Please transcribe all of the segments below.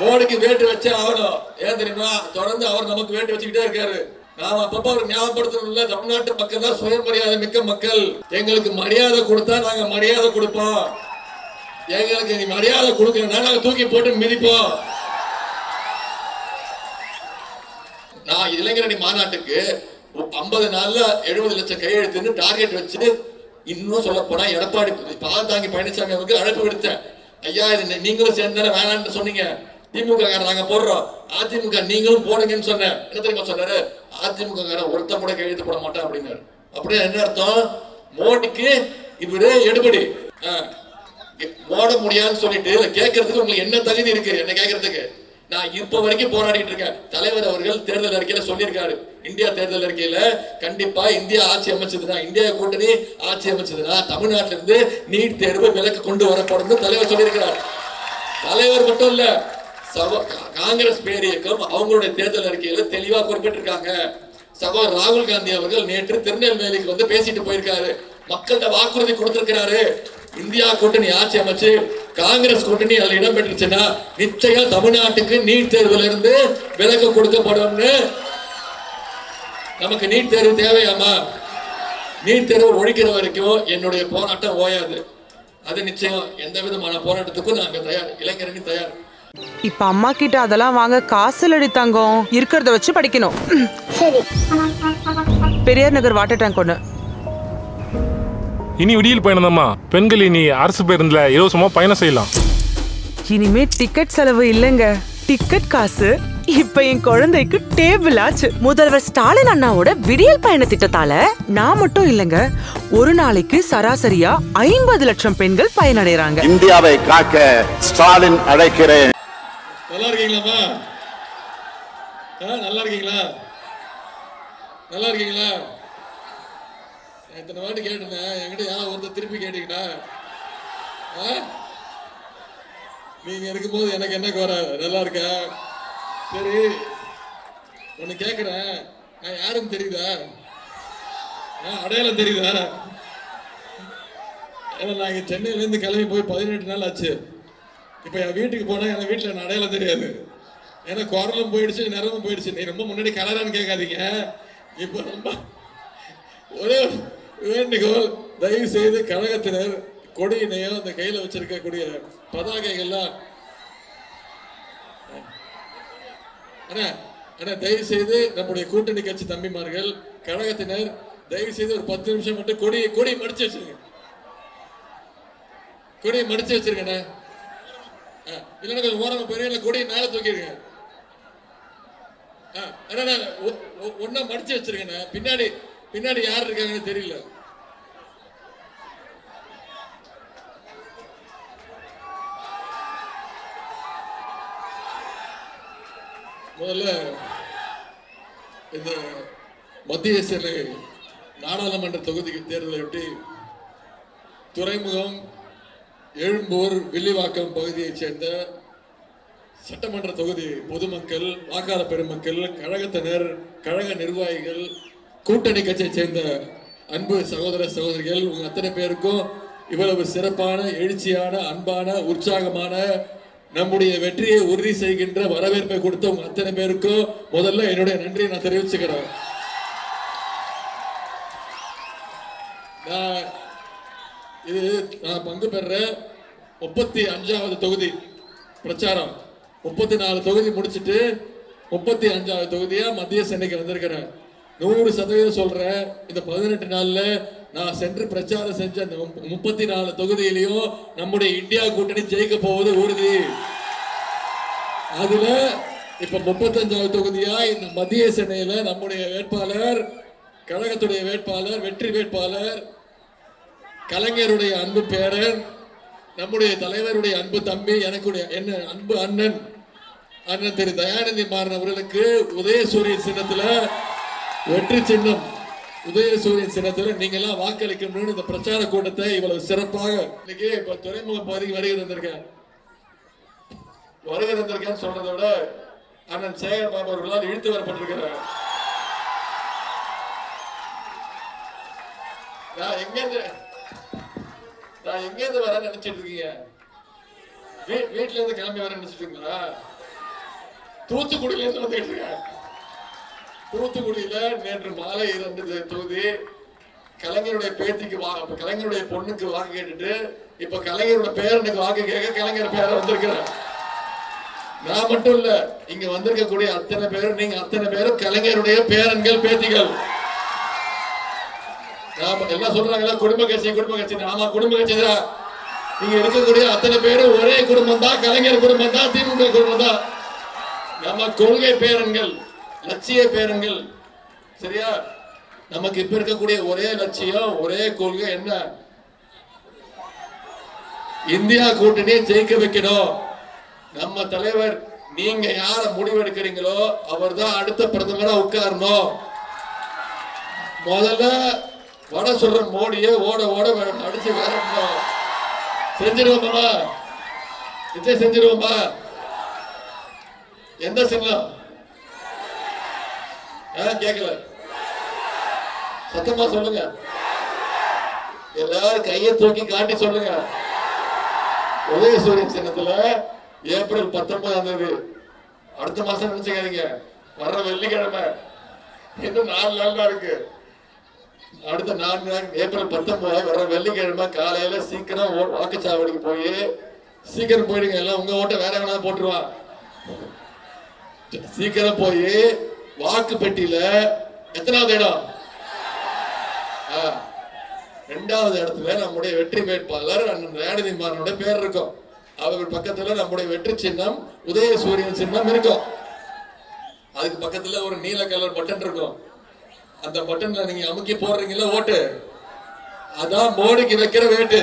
மோடிக்கு வேட்டு வச்சே ஆகணும். ஏன் தெரியுமா? தொடர்ந்து அவர் நமக்கு வேட்டு வச்சுக்கிட்டே இருக்காரு. நாம அப்பப்ப ஒரு ஞாபகப்படுத்தணும்ல, தமிழ்நாட்டு மக்கள் தான் சுயமரியாதை மிக்க மக்கள். எங்களுக்கு மரியாதை கொடுத்தா நாங்க மரியாதை கொடுப்போம். எங்களுக்கு நீ மரியாதை கொடுக்கலன்னா நாங்க தூக்கி போட்டு மிதிப்போம். நான் இளைஞரணி மாநாட்டுக்கு 50 நாள்ல 70 லட்சம் கையெழுத்துன்னு டார்கெட் வச்சு, இன்னும் சொல்ல போனா எடப்பாடி பாலதாங்கி பழனிசாமி அவருக்கு அழைப்பு விடுத்தேன். ஐயா, இது நீங்களும் சேர்ந்தால வேணான்னு சொன்னீங்க. திமுக நாங்க போடுறோம், அதிமுக நீங்களும் போடுங்கன்னு சொன்னேன். என்ன தெரியுமா சொன்னாரு? அதிமுக ஒருத்த கூட கையெழுத்து போட மாட்டேன் அப்படின்னாரு. அப்படியே என்ன அர்த்தம்? மோடிக்கு இது எடுபடி போட முடியாதுன்னு சொல்லிட்டு கேட்கறதுக்கு உங்களுக்கு என்ன தகுதி இருக்கு? என்ன கேட்கறதுக்கு? நான் இப்ப வரைக்கும் போராடிட்டு இருக்கேன். தலைவர் அவர்கள் தேர்தல் அறிக்கையில சொல்லியிருக்காரு, இந்தியா தேர்தல் அறிக்கையில கண்டிப்பா இந்தியா ஆட்சி அமைச்சதுன்னா, இந்தியா கூட்டணி ஆட்சி அமைச்சதுன்னா தமிழ்நாட்டில இருந்து நீட் தேர்வு விலக்கு கொண்டு வரப்படும் தலைவர் சொல்லியிருக்கிறார். தலைவர் மட்டும் இல்ல, காங்கிரஸ் பேரியக்கம் அவங்களுடைய தேர்தல் அறிக்கையில தெளிவா குறிப்பிட்டிருக்காங்க. சகோதரர் ராகுல் காந்தி அவர்கள் நேற்று திருநெல்வேலிக்கு வந்து பேசிட்டு போயிருக்காரு. மக்கள்கிட்ட வாக்குறுதி கொடுத்திருக்கிறாரு. இந்தியா கூட்டணி ஆட்சி அமைச்சு காங்கிரஸ் கூட்டணி அதுல இடம் பெற்றுச்சுன்னா நிச்சயம் தமிழ்நாட்டுக்கு நீட் தேர்வுல இருந்து விலக்கு கொடுக்கப்படும். நமக்கு நீட் தேர்வு தேவையாமா? நீட் தேர்வு ஒழிக்கிற வரைக்கும் என்னுடைய போராட்டம் ஓயாது. அது நிச்சயம். எந்த விதமான போராட்டத்துக்கும் நாங்க தயார், இளைஞரணி தயார். இப்ப அம்மா கிட்ட அதெல்லாம் வாங்க காசு இல்லடி தங்கம், இருக்கிறத வச்சு படிக்கணும். பெரியார் நகர் வாட்டர் டேங்க் ஒண்ணு. இனி விடியல் பயணம்மா. பெண்கள் இனி அரசு பேருந்துல இலவசமா பயணம் செய்யலாம். இனிமே டிக்கெட் செலவு இல்லைங்க, டிக்கெட் காசு இப்ப என் குழந்தைக்கு டேபிள் ஆச்சு. முதல்வர் ஸ்டாலின் அண்ணாவோட விடியல் பயண திட்டத்தால நான் மட்டும் இல்லைங்க, ஒரு நாளைக்கு சராசரியா 50 லட்சம் பெண்கள் பயனடைறாங்க. இந்தியாவை காக்க ஸ்டாலின் அழைக்கிறேன். நல்லா இருக்கீங்களா? நல்லா இருக்கீங்களா? நல்லா இருக்கீங்களா? எத்தனை வாட்டி கேட்டேன், என்கிட்ட யாரும் ஒருத்தர் திருப்பி கேட்டீங்கன்னா நீங்க இருக்கும்போது எனக்கு என்ன குறை? நல்லா இருக்க? சரி, ஒன்னு கேக்குறேன், நான் யாருன்னு தெரியுதா? அடையாளம் தெரியுதா? ஏன்னா நான் இங்க சென்னையில இருந்து கிளம்பி போய் 18 நாள் ஆச்சு. இப்ப என் வீட்டுக்கு போனா என் வீட்டுல என்ன அடையாளம் தெரியாது. ஏன்னா குரலும் போயிடுச்சு, நிறமும் போயிடுச்சு. நீ ரொம்ப முன்னாடி கலரான்னு கேட்காதீங்க. இப்ப ரொம்ப ஒரே வேண்டுகோள், தயவு செய்து கழகத்தினர் கொடியினையோ அந்த கையில வச்சிருக்கக்கூடிய பதாகைகள்லாம் தயவு செய்து நம்முடைய கூட்டணி கட்சி தம்பிமார்கள் கழகத்தினர் தயவு செய்து ஒரு 10 நிமிஷம் மட்டும் கொடி மடிச்சு வச்சிருங்க. கொடியை மடிச்சு வச்சிருக்கண்ணே. இல்லைன்னா கொஞ்சம் ஓரமா பெரிய கொடியை மேல தூக்கிருங்க. ஒன்னா மடிச்சு வச்சிருக்கண்ணே. பின்னாடி யார் இருக்காங்கன்னு தெரியல. முதல்ல இந்த மத்திய சென்னை நாடாளுமன்ற தொகுதிக்கு தேர்தலையொட்டி துறைமுகம், எழும்பூர், வில்லிவாக்கம் பகுதியைச் சேர்ந்த சட்டமன்ற தொகுதி பொதுமக்கள், வாக்காளர் பெருமக்கள், கழகத்தினர், கழக நிர்வாகிகள், கூட்டணி கட்சியை சேர்ந்த அன்பு சகோதர சகோதரிகள், உங்க அத்தனை பேருக்கும் இவ்வளவு சிறப்பான, எழுச்சியான, அன்பான, உற்சாகமான, நம்முடைய வெற்றியை உறுதி செய்கின்ற வரவேற்பை கொடுத்த உங்க அத்தனை பேருக்கும் முதல்ல என்னுடைய நன்றியை நான் தெரிவிச்சுக்கிறேன். நான் பங்கு பெற 35வது தொகுதி பிரச்சாரம். 34 தொகுதி முடிச்சுட்டு 35வது தொகுதியா மத்திய சென்னைக்கு வந்திருக்கிறேன். 100% சொல்றேன், இந்த 18 நாள்ல நான் சென்று பிரச்சாரம் செஞ்ச அந்த 34 தொகுதியிலையும் நம்முடைய இந்தியா கூட்டணி ஜெயிக்க போவது உறுதி. அதுல இப்ப 35வது தொகுதியா இந்த மத்திய சென்னையில நம்முடைய வேட்பாளர், கழகத்துடைய வேட்பாளர், வெற்றி வேட்பாளர், கலைஞருடைய அன்பு பேரன், நம்முடைய தலைவருடைய அன்பு தம்பி, என்ன அன்பு அண்ணன் திரு தயாநிதி மாறன் அவர்களுக்கு உதயசூரியன் சின்னத்துல வெற்றி சின்னம், உதயசூரியன் சின்னத்துல நீங்க எல்லாம் வாக்களிக்கணும்னு இந்த பிரச்சார கூட்டத்தை இவ்வளவு சிறப்பாக இன்னைக்கு இப்ப துறைமுக பகுதிக்கு வருகை தந்திருக்கேன் சொல்றதை விட அண்ணன் சேகர் பாபு அவர்களால் இழுத்து வரப்பட்டிருக்கிறார். நான் எங்க இருந்து வர நினைச்சிட்டு இருக்கீங்க? வீட்டுல இருந்து கிளம்பி வர நினைச்சிட்டு இருக்கீங்களா? தூத்துக்குடியில இருந்து வந்துட்டு இருக்கேன். தூத்துக்குடியில நேற்று மாலை 2 தொகுதி கலைஞருடைய பேத்திக்கு கலைஞருடைய பொண்ணுக்கு வாக்கு கேட்டுட்டு இப்ப கலைஞரோட பேரனுக்கு வாக்கு கேட்க கலைஞர் பேர வந்திருக்கிறேன். நான் மட்டும் இல்ல, இங்க வந்திருக்கக்கூடிய அத்தனை பேரும் நீங்க அத்தனை பேரும் கலைஞருடைய பேரன்கள் பேத்திகள். எல்லாம் சொல்றாங்களா குடும்ப கட்சி. ஆமா, குடும்ப கட்சி தான். இங்க இருக்கக்கூடிய அத்தனை பேரும் ஒரே குடும்பம் தான், கலைஞர் குடும்பம் தான், திமுக குடும்பம் தான். நம்ம கொள்கை பேரன்கள், லட்சிய பேரன்கள். சரியா? நமக்கு இப்ப இருக்கக்கூடிய ஒரே லட்சியம், ஒரே கொள்கை என்ன? இந்தியா கூட்டணியை ஜெயிக்க வைக்கணும். நம்ம தலைவர், நீங்க யார முடிவெடுக்கிறீங்களோ அவர் தான் அடுத்த பிரதமரா உட்காரணும். முதல்ல வட சொல்ற மோடியை ஓட ஓட அடிச்சு வரணும். செஞ்சிருவோமா? நிச்சயம் செஞ்சிருவோமா? எந்த சின்னம் கேட்கல, சத்தமா சொல்லுங்க. எல்லாரும் கையை தூக்கி காட்டி சொல்லுங்க. உதயசூரியன் சின்னத்துல ஏப்ரல் 19 அடுத்த மாசம் நினைச்சுக்காதீங்க, வர்ற வெள்ளிக்கிழமை. இன்னும் 4 நாள் தான் இருக்கு. அடுத்த 4 நாள் ஏப்ரல் 19 வர வெள்ளிக்கிழமை காலையில சீக்கிரம் வாக்குச்சாவடிக்கு போய் சீக்கிரம் போயிடுங்க. எல்லாம் உங்க ஓட்ட வேற எவனா போட்டுருவான். சீக்கிரம் போய் வாக்கு பெட்டியில எத்தனாவது இடம்? 2வது இடத்துல நம்முடைய வெற்றி வேட்பாளர் அண்ணன் தயாநிதிமாறனோட பேர் இருக்கும். அவர்கள் பக்கத்துல நம்முடைய வெற்றி சின்னம் உதயசூரியன் சின்னம் இருக்கும். அதுக்கு பக்கத்துல ஒரு நீல கலர் பட்டன் இருக்கும். அந்த பட்டன்ல நீங்க அமுக்கி போடுறீங்களா ஓட்டு, அதான் மோடிக்கு வைக்கிற வேட்டு.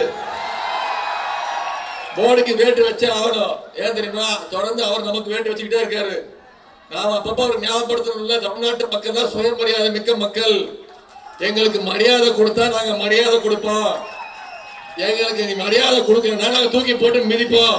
மோடிக்கு வேட்டு வச்சே ஆகணும். ஏன் தெரியுமா? தொடர்ந்து அவர் நமக்கு வேட்டு வச்சுக்கிட்டே இருக்காரு. நாம அப்பப்ப அவர் ஞாபகப்படுத்தணும்ல, தமிழ்நாட்டு மக்கள் தான் சுயமரியாதை மிக்க மக்கள். எங்களுக்கு மரியாதை கொடுத்தா நாங்க மரியாதை கொடுப்போம். எங்களுக்கு நீ மரியாதை கொடுக்கலன்னா நாங்க தூக்கி போட்டு மிதிப்போம்.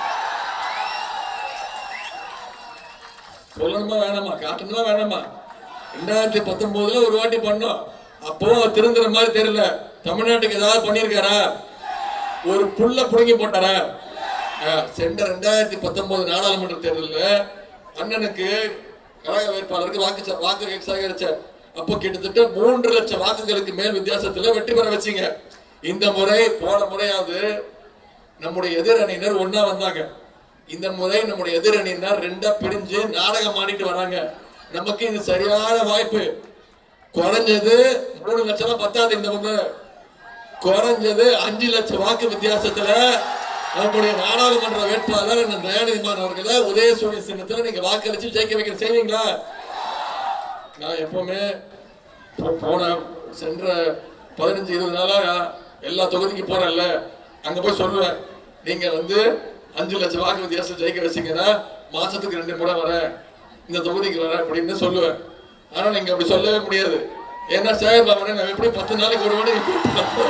சொல்லணுமா வேணாமா? காட்டணுமா வேணாமா? 2019 ஒரு வாட்டி பண்ணோம். அப்போ திருந்துற மாதிரி தெரியல. தமிழ்நாட்டுக்கு ஏதாவது பண்ணிருக்காரா? ஒரு புல்ல புடுங்கி போட்டாரா? சென்ற 2019 நாடாளுமன்ற தேர்தலில் அண்ணனுக்கு கழக வேட்பாளருக்கு வாக்கு சேகரிச்சார். அப்போ கிட்டத்தட்ட 3 லட்சம் வாக்குகளுக்கு மேல் வித்தியாசத்துல வெற்றி பெற வச்சீங்க. இந்த முறை போன முறையாவது நம்முடைய எதிரணியினர் ஒன்னா வந்தாங்க. இந்த முறை நம்முடைய எதிரணியினர் 2ஆ பிரிஞ்சு நாடகம் ஆடிட்டு வராங்க. நமக்கு இது சரியான வாய்ப்பு. குறைஞ்சது 3 லட்சம் பத்தாது. இந்த முறை குறைஞ்சது 5 லட்சம் வாக்கு வித்தியாசத்துல நம்முடைய நாடாளுமன்ற வேட்பாளர் தயாநிதிமாறன் அவர்களை உதயசூரியன் சின்னத்துல நீங்க வாக்களிச்சு ஜெயிக்க வைக்க செய்வீங்களா? நான் எப்பவுமே சென்ற 15-20 நாளா எல்லா தொகுதிக்கு போறேன்ல, அங்க போய் சொல்லுவேன், நீங்க 5 லட்சம் வாக்கு வித்தியாசம் ஜெயிக்க வச்சீங்கன்னா மாசத்துக்கு 2 முறை வரேன், இந்த தொகுதிக்கு வரேன் அப்படின்னு சொல்லுவேன். ஆனா நீங்க அப்படி சொல்லவே முடியாது. ஏன்னா சேகர் பாபனை நான் எப்படி 10 நாளைக்கு ஒரு மணி,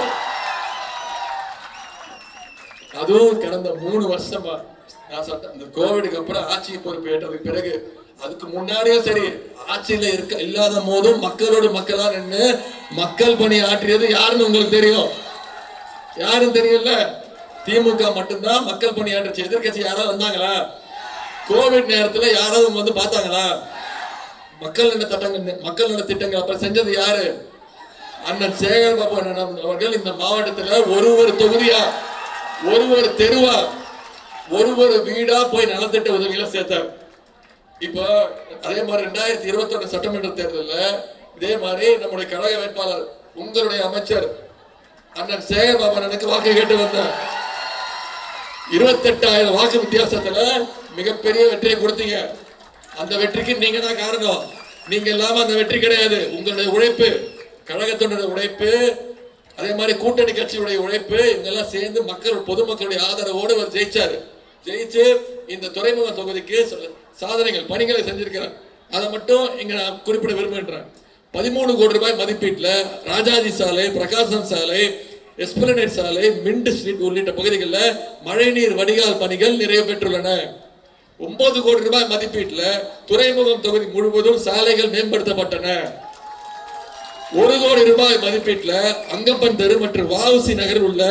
அதுவும் கடந்த 3 வருஷமா நான் இந்த கோவிடுக்கு அப்புறம் ஆட்சி பொறுப்பு ஏற்றதுக்கு பிறகு, அதுக்கு முன்னாடியே சரி, ஆட்சியில இல்லாத போதும் மக்களோடு மக்களா நின்று மக்கள் பணி ஆற்றியது யாருன்னு உங்களுக்கு தெரியும். யாரும் தெரியல. திமுக மட்டும்தான் மக்கள் பணி ஆற்றுச்சு. எதிர்கட்சி யாராவது வந்தாங்களா? கோவிட் நேரத்துல யாராவது பார்த்தாங்களா? மக்கள் நல திட்டங்கள் அப்ப செஞ்சது யாரு? அண்ணன் சேகர் பாபு அவர்கள் இந்த மாவட்டத்துல ஒரு தொகுதியா, ஒரு தெருவா, ஒரு வீடா போய் நலத்திட்ட உதவிகளை சேர்த்தார். இப்போ அதே மாதிரி 2021 சட்டமன்ற தேர்தலில் இதே மாதிரி நம்முடைய கழக வேட்பாளர் உங்களுடைய அமைச்சர் அண்ணன் சேகர் பாபு அண்ணனுக்கு வாக்கு கேட்டு வந்தார். 28,000 வாக்கு வித்தியாசத்துல மிகப்பெரிய வெற்றியை கொடுத்தீங்க. அந்த வெற்றிக்கு நீங்க தான் காரணம். நீங்க இல்லாம அந்த வெற்றி கிடையாது. உங்களுடைய உழைப்பு, கழகத்தினுடைய உழைப்பு, அதே மாதிரி கூட்டணி கட்சியுடைய உழைப்பு, இவங்கெல்லாம் சேர்ந்து பொதுமக்களுடைய ஆதரவோடு அவர் ஜெயிச்சாரு. ஜெயிச்சு இந்த துறைமுக தொகுதிக்கு சாதனைகள் பணிகளை செஞ்சிருக்கிறார். அதை மட்டும் இங்க நான் குறிப்பிட விரும்புகின்றேன். 13 கோடி ரூபாய் மதிப்பீட்டுல ராஜாஜி சாலை, பிரகாசம் சாலை, எஸ்பிளனேட் சாலை, மின்ட் ஸ்ட்ரீட் உள்ளிட்ட பகுதிகளில் மழைநீர் வடிகால் பணிகள் நிறைவு பெற்றுள்ளன. 9 கோடி ரூபாய் மதிப்பீட்டுல துறைமுகம் தொகுதி முழுவதும் சாலைகள் மேம்படுத்தப்பட்டன. 1 கோடி ரூபாய் மதிப்பீட்டுல அங்கப்பன் தெரு மற்றும் வாவுசி நகரில் உள்ள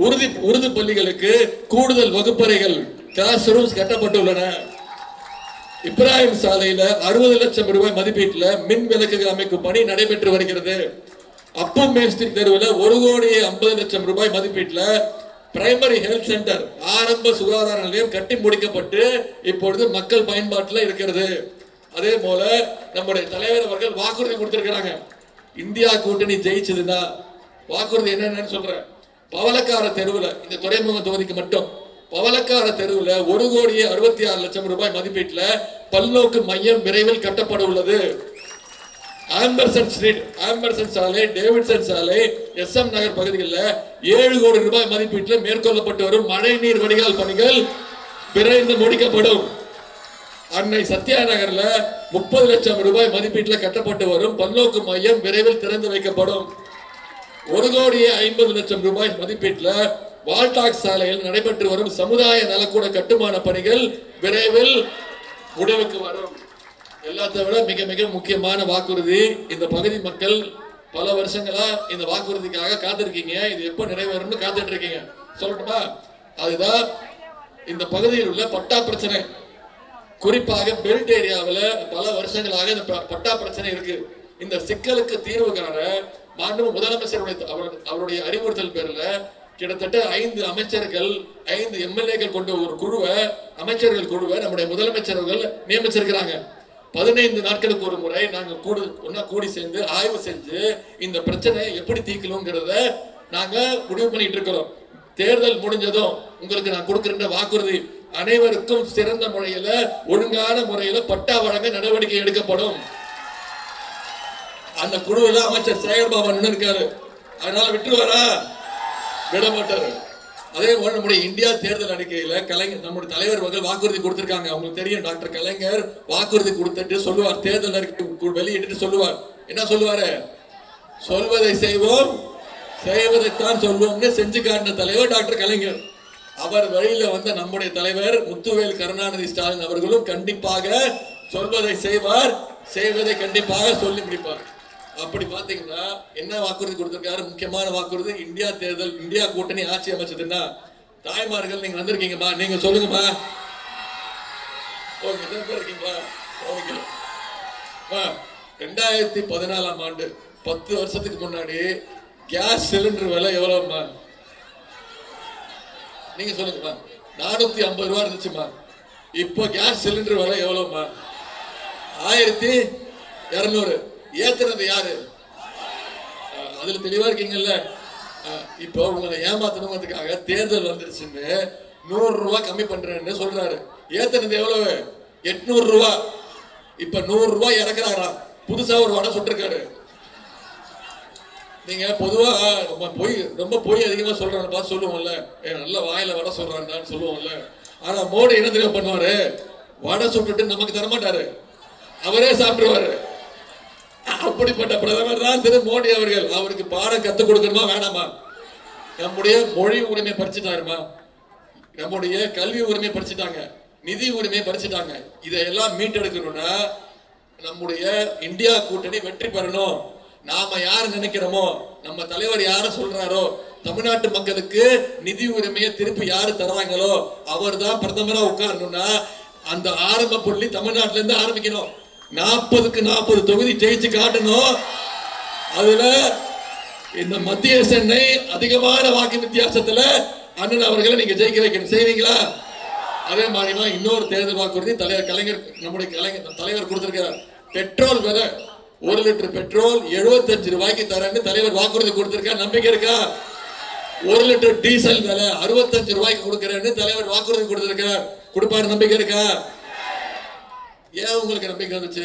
உருது பள்ளிகளுக்கு கூடுதல் வகுப்பறைகள், கிளாஸ் ரூம்ஸ் கட்டப்பட்டுள்ளன. இப்ராஹிம் சாலையில 60 லட்சம் ரூபாய் மதிப்பீட்டுல மின் விளக்குகள் அமைக்கும் பணி நடைபெற்று வருகிறது. அப்பம் மேஸ்திரி தெருவில் 1,50,00,000 ரூபாய் மதிப்பீட்டுல பிரைமரி ஹெல்த் சென்டர் ஆரம்ப சுகாதார நிலையம் கட்டி முடிக்கப்பட்டு இப்பொழுது மக்கள் பயன்பாட்டில் இருக்கிறது. அதே போல நம்முடைய தலைவர் அவர்கள் வாக்குறுதி கொடுத்திருக்கிறாங்க. இந்தியா கூட்டணி ஜெயிச்சதுன்னா வாக்குறுதி என்னன்னு சொல்றேன். பவளக்கார தெருவில் இந்த துறைமுக தொகுதிக்கு மட்டும் பவளக்கார தெருவில் 1,66,00,000 ரூபாய் மதிப்பீட்டுல பல்நோக்கு மையம் விரைவில் கட்டப்பட உள்ளது. ஆம்பர்சன் ஸ்ட்ரீட், ஆம்பர்சன் சாலை, டேவிட்சன் சாலை, SM நகர் பகுதிகளில் 7 கோடி ரூபாய் மதிப்பீட்டில் மேற்கொள்ளப்பட்டு வரும் மழை நீர் வடிகால் பணிகள் விரைந்து முடிக்கப்படும். அன்னை சத்யா நகர்ல 30 லட்சம் ரூபாய் மதிப்பீட்டில் கட்டப்பட்டு வரும் பல்நோக்கு மையம் விரைவில் திறந்து வைக்கப்படும். 1,50,00,000 ரூபாய் மதிப்பீட்டில் வால்டாக்ஸ் சாலையில் நடைபெற்று வரும் சமுதாய நலக்கூட கட்டுமான பணிகள் விரைவில் முடிவுக்கு வரும். எல்லாத்தை விட மிக மிக முக்கியமான வாக்குறுதி, இந்த பகுதி மக்கள் பல வருஷங்களா இந்த வாக்குறுதிக்காக காத்திருக்கீங்க. இது எப்ப நிறைவேறும்னு காத்துட்டு இருக்கீங்க. சொல்லட்டுமா? அதுதான் இந்த பகுதியில் உள்ள பட்டா பிரச்சனை. குறிப்பாக பெல்ட் ஏரியாவில் பல வருஷங்களாக இந்த பட்டா பிரச்சனை இருக்கு. இந்த சிக்கலுக்கு தீர்வு காண மாண்புமிகு முதலமைச்சருடைய அவருடைய அறிவுறுத்தல் பேர்ல கிட்டத்தட்ட 5 அமைச்சர்கள் 5 MLAக்கள் கொண்ட ஒரு குழுவை, அமைச்சர்கள் குழுவை நம்முடைய முதலமைச்சர் அவர்கள் நியமிச்சிருக்கிறாங்க. 15 நாட்களுக்கு ஒரு முறை நாங்க கூடி சேர்ந்து ஆய்வு செஞ்சு இந்த பிரச்சனை எப்படி தீர்க்கணுங்கிறத நாங்க முடிவு பண்ணிட்டு இருக்கிறோம். தேர்தல் முடிஞ்சதும் உங்களுக்கு நான் கொடுக்கிற வாக்குறுதி, அனைவருக்கும் சிறந்த முறையில ஒழுங்கான முறையில பட்டா வழங்க நடவடிக்கை எடுக்கப்படும். அந்த குழுவில் அமைச்சர் சேகர்பாபு இருக்காரு, அதனால விட்டுருவாரா? விட மாட்டாரு. அதே போல நம்முடைய இந்தியா தேர்தல் அறிக்கையில கலைஞர் நம்முடைய தலைவர் அவர்கள் வாக்குறுதி கொடுத்திருக்காங்க. அவங்களுக்கு தெரியும், டாக்டர் கலைஞர் வாக்குறுதி கொடுத்துட்டு சொல்லுவார், தேர்தல் அறிக்கை வெளியிட்டு சொல்லுவார். என்ன சொல்லுவாரு? சொல்வதை செய்வோம், செய்வதைத்தான் சொல்வோம்னு செஞ்சு காட்டின தலைவர் டாக்டர் கலைஞர். அவர் வழியில வந்த நம்முடைய தலைவர் முத்துவேல் கருணாநிதி ஸ்டாலின் அவர்களும் கண்டிப்பாக சொல்வதை செய்வார், செய்வதை கண்டிப்பாக சொல்லி முடிப்பார். அப்படி பாத்தீங்கன்னா என்ன வாக்குறுதி கொடுத்திருக்காரு? முக்கியமான வாக்குறுதி, இந்தியா தேர்தல், இந்தியா கூட்டணி ஆட்சி அமைச்சதுன்னா தாய்மார்கள் நீங்க வந்திருக்கீங்கம்மா, நீங்க சொல்லுங்கம்மா. இருக்கீங்களா? 2014ஆம் ஆண்டு 10 வருஷத்துக்கு முன்னாடி கேஸ் சிலிண்டர் விலை எவ்வளவுமா? நீங்க சொல்லுங்கம்மா. 450 ரூபாய் இருந்துச்சுமா. இப்போ கேஸ் சிலிண்டர் விலை எவ்வளவுமா? 1200. ஏத்துறது யாரு? அதுல தெளிவா இருக்கீங்கல்ல. இப்போ உங்களை ஏமாத்தணுங்கிறதுக்காக தேர்தல் வந்துருச்சுன்னு 100 ரூபாய் கம்மி பண்றேன்னு சொல்றாரு. ஏத்துனது எவ்வளவு? 800 ரூபாய். இப்ப 100 ரூபாய் இறக்குறாராம். புதுசா ஒரு வடை சுட்டிருக்காரு. நீங்க பொதுவா ரொம்ப பொய் அதிகமா சொல்றான்னு பார்த்து சொல்லுவோம்ல, நல்ல வாயில வடை சொல்றான்னு சொல்லுவோம்ல. ஆனா மோடி என்ன தெரியும் பண்ணுவாரு? வடை சுட்டுட்டு நமக்கு தரமாட்டாரு, அவரே சாப்பிட்டுருவாரு. அப்படிப்பட்ட பிரதமர் தான் திரு மோடி அவர்கள். அவருக்கு பாடம் கத்துக் கொடுக்கணுமா வேணாமா? நம்முடைய மொழி உரிமை பறிச்சுட்டாருமா, நம்முடைய கல்வி உரிமை பறிச்சுட்டாங்க, நிதி உரிமை பறிச்சுட்டாங்க. இதையெல்லாம் மீட்டெடுக்கணும்னா நம்முடைய இந்தியா கூட்டணி வெற்றி பெறணும். நாம யார நினைக்கிறோமோ, நம்ம தலைவர் யார சொல்றாரோ, தமிழ்நாட்டு மக்களுக்கு நிதி உரிமையை திருப்பி யாரு தர்றாங்களோ அவர் தான் பிரதமரா உட்காரணும்னா அந்த ஆரம்ப புள்ளி தமிழ்நாட்டில இருந்து ஆரம்பிக்கணும். 40க்கு 40 தொகுதி ஜெயிச்சு காட்டணும். அதுல இந்த மத்திய சென்னை அதிகமான வாக்கு வித்தியாசத்துல அண்ணன் அவர்களை நீங்க ஜெயிக்க வைக்கணும். செய்வீங்களா? அதே மாதிரிதான் இன்னொரு தேர்தல் வாக்குறுதி தலைவர் கலைஞர், நம்முடைய தலைவர் கொடுத்திருக்கிறார். பெட்ரோல் விலை 1 லிட்டர் பெட்ரோல் 75 ரூபாய்க்கு தரேன்னு தலைவர் வாக்குறுதி கொடுத்திருக்கார். நம்பிக்கை இருக்கா? 1 லிட்டர் டீசல் விலை 65 ரூபாய்க்கு கொடுக்கிறேன்னு தலைவர் வாக்குறுதி கொடுத்திருக்கிறார். கொடுப்பாரு. நம்பிக்கை இருக்கா? ஏன் உங்களுக்கு நம்பிக்கை வந்துச்சு?